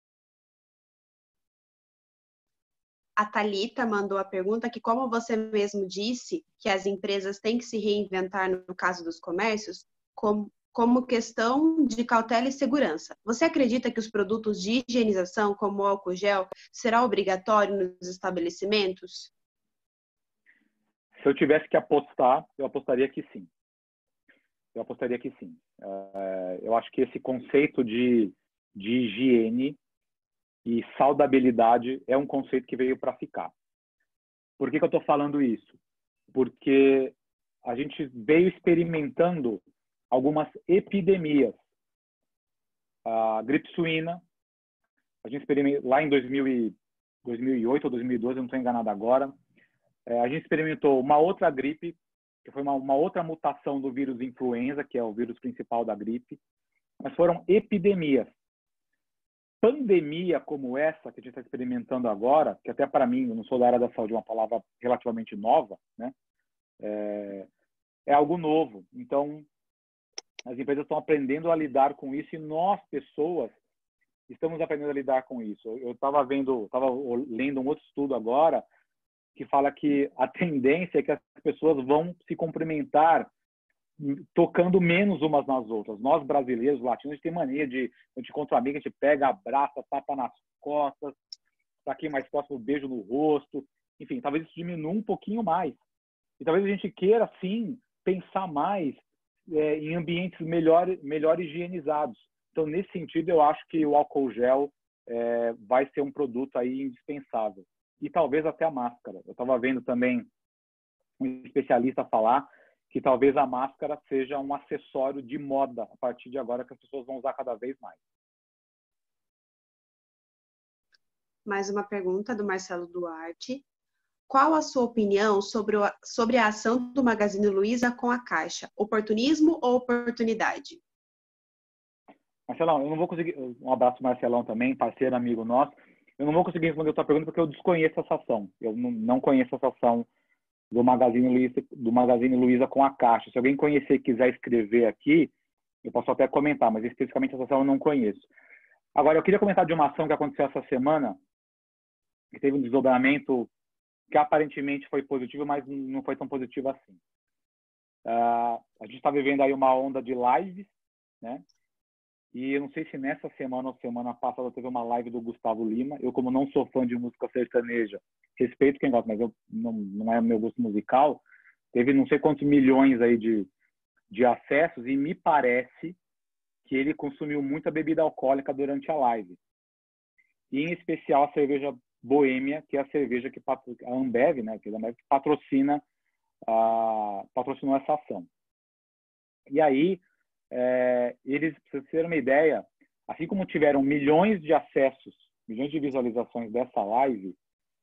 A Thalita mandou a pergunta que, como você mesmo disse, que as empresas têm que se reinventar no caso dos comércios, como, como questão de cautela e segurança. Você acredita que os produtos de higienização, como o álcool gel, será obrigatório nos estabelecimentos? Se eu tivesse que apostar, eu apostaria que sim. Eu apostaria que sim. Uh, eu acho que esse conceito de, de higiene e saudabilidade é um conceito que veio para ficar. Por que que eu estou falando isso? Porque a gente veio experimentando algumas epidemias. A gripe suína, a gente experimentou lá em dois mil e oito ou dois mil e doze, eu não estou enganado agora. É, a gente experimentou uma outra gripe, que foi uma, uma outra mutação do vírus influenza, que é o vírus principal da gripe. Mas foram epidemias. pandemia como essa que a gente está experimentando agora, que até para mim, eu não sou da área da saúde, é uma palavra relativamente nova, né? É, é algo novo. Então, as empresas estão aprendendo a lidar com isso e nós, pessoas, estamos aprendendo a lidar com isso. Eu estava vendo, estava lendo um outro estudo agora que fala que a tendência é que as pessoas vão se cumprimentar tocando menos umas nas outras. Nós, brasileiros, latinos, a gente tem mania de, a gente encontra um amigo, a gente pega, abraça, tapa nas costas, para quem mais próximo, beijo no rosto. Enfim, talvez isso diminua um pouquinho mais. E talvez a gente queira, sim, pensar mais é, em ambientes melhor, melhor higienizados. Então, nesse sentido, eu acho que o álcool gel é, vai ser um produto aí indispensável. E talvez até a máscara. Eu estava vendo também um especialista falar que talvez a máscara seja um acessório de moda a partir de agora, que as pessoas vão usar cada vez mais. Mais uma pergunta do Marcelo Duarte. Qual a sua opinião sobre, o, sobre a ação do Magazine Luiza com a Caixa? Oportunismo ou oportunidade? Marcelão, eu não vou conseguir... Um abraço, Marcelão, também, parceiro, amigo nosso. Eu não vou conseguir responder a sua pergunta porque eu desconheço essa ação. Eu não, não conheço essa ação do Magazine Luiza, do Magazine Luiza com a Caixa. Se alguém conhecer e quiser escrever aqui, eu posso até comentar, mas especificamente essa ação eu não conheço. Agora, eu queria comentar de uma ação que aconteceu essa semana, que teve um desdobramento que aparentemente foi positivo, mas não foi tão positivo assim. Uh, a gente está vivendo aí uma onda de lives, né? E eu não sei se nessa semana ou semana passada teve uma live do Gustavo Lima. Eu, como não sou fã de música sertaneja, respeito quem gosta, mas eu, não, não é o meu gosto musical. Teve não sei quantos milhões aí de, de acessos e me parece que ele consumiu muita bebida alcoólica durante a live. E, em especial, a cerveja Boêmia, que é a cerveja que a Ambev, né, que a Ambev patrocina, a, patrocinou essa ação. E aí, é, eles, para vocês terem uma ideia, assim como tiveram milhões de acessos, milhões de visualizações dessa live,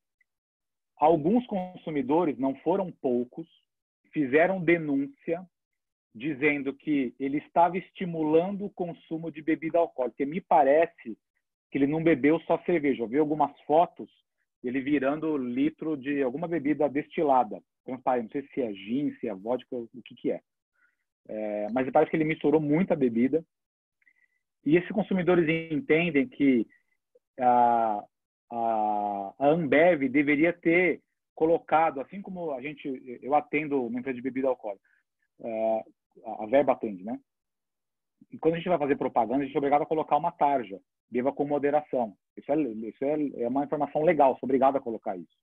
alguns consumidores, não foram poucos, fizeram denúncia dizendo que ele estava estimulando o consumo de bebida alcoólica. E me parece que ele não bebeu só cerveja. Eu vi algumas fotos, ele virando litro de alguma bebida destilada. Transparente, não sei se é gin, se é vodka, o que que é. É, mas parece que ele misturou muita bebida. E esses consumidores entendem que a, a, a Ambev deveria ter colocado, assim como a gente, eu atendo uma empresa de bebida alcoólica, é, a Verba atende, né? E quando a gente vai fazer propaganda, a gente é obrigado a colocar uma tarja. Beba com moderação. Isso, é, isso é, é uma informação legal, sou obrigado a colocar isso.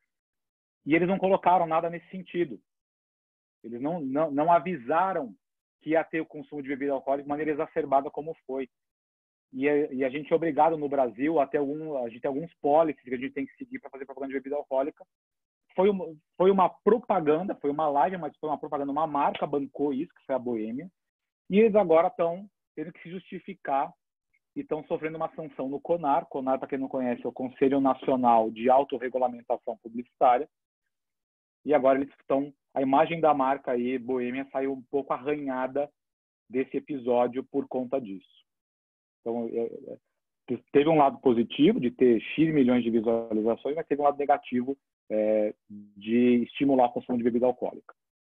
E eles não colocaram nada nesse sentido. Eles não, não, não avisaram que ia ter o consumo de bebida alcoólica de maneira exacerbada como foi. E a, e a gente é obrigado no Brasil a ter, algum, a gente tem alguns policies que a gente tem que seguir para fazer propaganda de bebida alcoólica. Foi uma, foi uma propaganda, foi uma live, mas foi uma propaganda, uma marca bancou isso, que foi a Boêmia. E eles agora estão tendo que se justificar e estão sofrendo uma sanção no CONAR. CONAR, para quem não conhece, é o Conselho Nacional de Autorregulamentação Publicitária. E agora eles estão... A imagem da marca aí, Boêmia, saiu um pouco arranhada desse episódio por conta disso. Então, é, é, teve um lado positivo de ter X milhões de visualizações, mas teve um lado negativo é, de estimular a consumo de bebida alcoólica.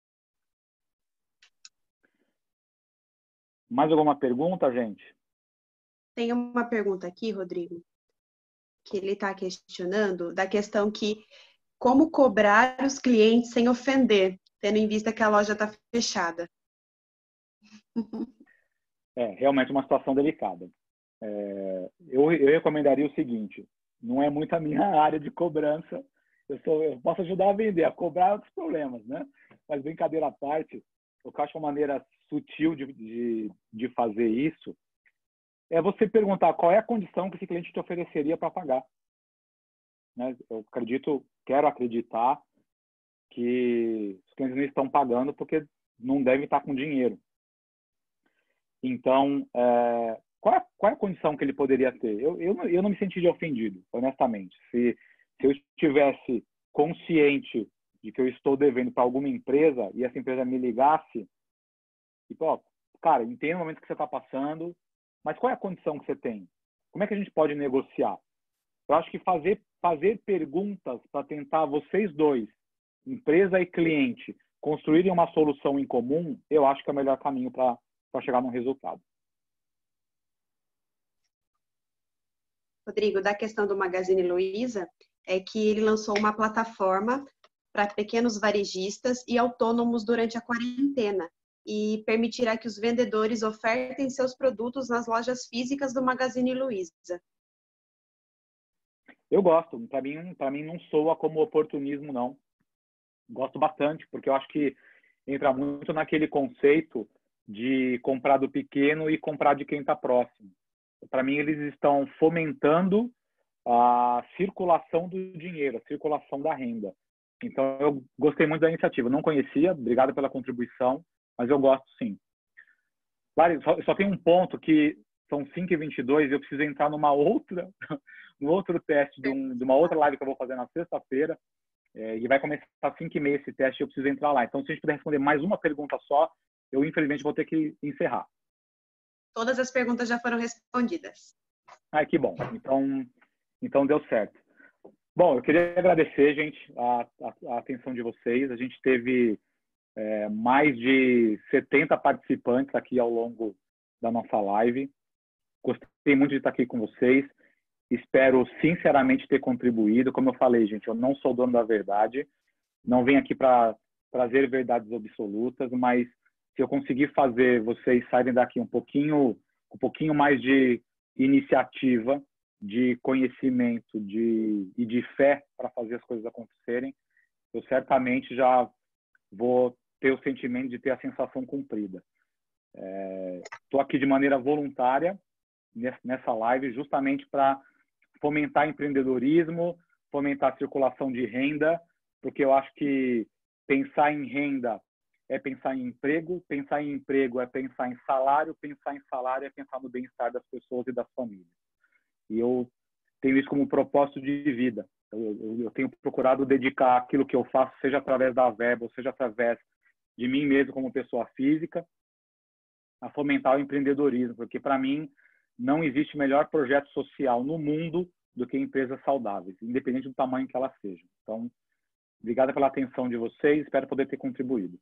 Mais alguma pergunta, gente? Tem uma pergunta aqui, Rodrigo, que ele está questionando da questão que como cobrar os clientes sem ofender, tendo em vista que a loja está fechada. É realmente uma situação delicada. É, eu, eu recomendaria o seguinte, não é muito a minha área de cobrança, eu, sou, eu posso ajudar a vender, a cobrar outros problemas, né? Mas brincadeira à parte, eu acho uma maneira sutil de, de, de fazer isso é você perguntar qual é a condição que esse cliente te ofereceria para pagar. Né? Eu acredito, quero acreditar que os clientes não estão pagando porque não devem estar com dinheiro. Então, é, qual, é, qual é a condição que ele poderia ter? Eu, eu, eu não me sentiria ofendido, honestamente. Se, se eu estivesse consciente de que eu estou devendo para alguma empresa e essa empresa me ligasse e, pô, cara, entendo o momento que você está passando, mas qual é a condição que você tem? como é que a gente pode negociar? Eu acho que fazer, fazer perguntas para tentar vocês dois, empresa e cliente, construírem uma solução em comum, eu acho que é o melhor caminho para chegar num resultado. Rodrigo, da questão do Magazine Luiza, é que ele lançou uma plataforma para pequenos varejistas e autônomos durante a quarentena e permitirá que os vendedores ofertem seus produtos nas lojas físicas do Magazine Luiza. Eu gosto. Para mim, para mim não soa como oportunismo, não. Gosto bastante, porque eu acho que entra muito naquele conceito de comprar do pequeno e comprar de quem está próximo. Para mim, eles estão fomentando a circulação do dinheiro, a circulação da renda. Então, eu gostei muito da iniciativa. Não conhecia, obrigado pela contribuição, mas eu gosto sim. Lari, só, só tem um ponto que são cinco e vinte e dois e eu preciso entrar numa outra, num outro teste de, um, de uma outra live que eu vou fazer na sexta-feira. É, e vai começar às cinco e meia esse teste e eu preciso entrar lá. Então, se a gente puder responder mais uma pergunta só, eu, infelizmente, vou ter que encerrar. Todas as perguntas já foram respondidas. Ah, que bom. Então, então deu certo. Bom, eu queria agradecer, gente, a, a, a atenção de vocês. A gente teve é, mais de setenta participantes aqui ao longo da nossa live. Gostei muito de estar aqui com vocês. Espero, sinceramente, ter contribuído. Como eu falei, gente, eu não sou dono da verdade. Não venho aqui para trazer verdades absolutas, mas se eu conseguir fazer vocês saírem daqui um pouquinho, um pouquinho mais de iniciativa, de conhecimento de, e de fé para fazer as coisas acontecerem, eu certamente já vou ter o sentimento de ter a sensação cumprida. Estou é, aqui de maneira voluntária nessa live justamente para fomentar empreendedorismo, fomentar a circulação de renda, porque eu acho que pensar em renda é pensar em emprego, pensar em emprego é pensar em salário, pensar em salário é pensar no bem-estar das pessoas e das famílias. E eu tenho isso como propósito de vida. Eu, eu, eu tenho procurado dedicar aquilo que eu faço, seja através da Verba, ou seja através de mim mesmo como pessoa física, a fomentar o empreendedorismo, porque para mim não existe melhor projeto social no mundo do que empresas saudáveis, independente do tamanho que elas sejam. Então, obrigado pela atenção de vocês, espero poder ter contribuído.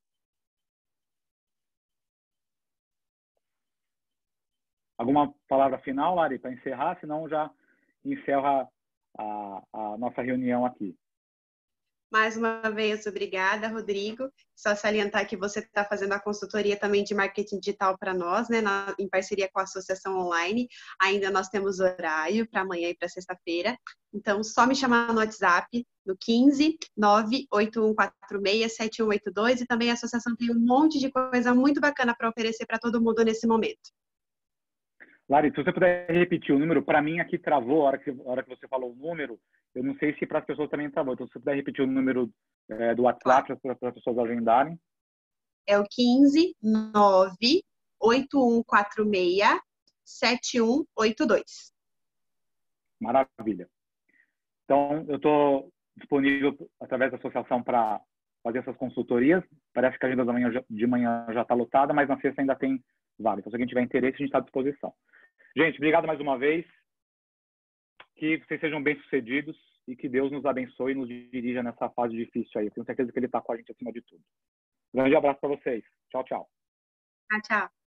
Alguma palavra final, Lari, para encerrar? Senão já encerra a, a nossa reunião aqui. Mais uma vez, obrigada, Rodrigo. Só salientar que você está fazendo a consultoria também de marketing digital para nós, né, na, em parceria com a Associação Online. Ainda nós temos horário para amanhã e para sexta-feira. Então, só me chamar no WhatsApp, no quinze, nove oito um quatro seis, sete um oito dois. E também a associação tem um monte de coisa muito bacana para oferecer para todo mundo nesse momento. Lari, se você puder repetir o número, para mim aqui travou, a hora que, a hora que você falou o número, eu não sei se para as pessoas também travou. Então, se você puder repetir o número é, do WhatsApp claro, para as pessoas agendarem. É o quinze, nove oito um quatro seis, sete um oito dois. Maravilha. Então, eu estou disponível através da associação para fazer essas consultorias. Parece que a agenda da manhã, de manhã já está lotada, mas na sexta ainda tem vaga. Então, se alguém tiver interesse, a gente está à disposição. Gente, obrigado mais uma vez. Que vocês sejam bem-sucedidos e que Deus nos abençoe e nos dirija nessa fase difícil aí. Eu tenho certeza que Ele está com a gente acima de tudo. Um grande abraço para vocês. Tchau, tchau. Tchau, tchau.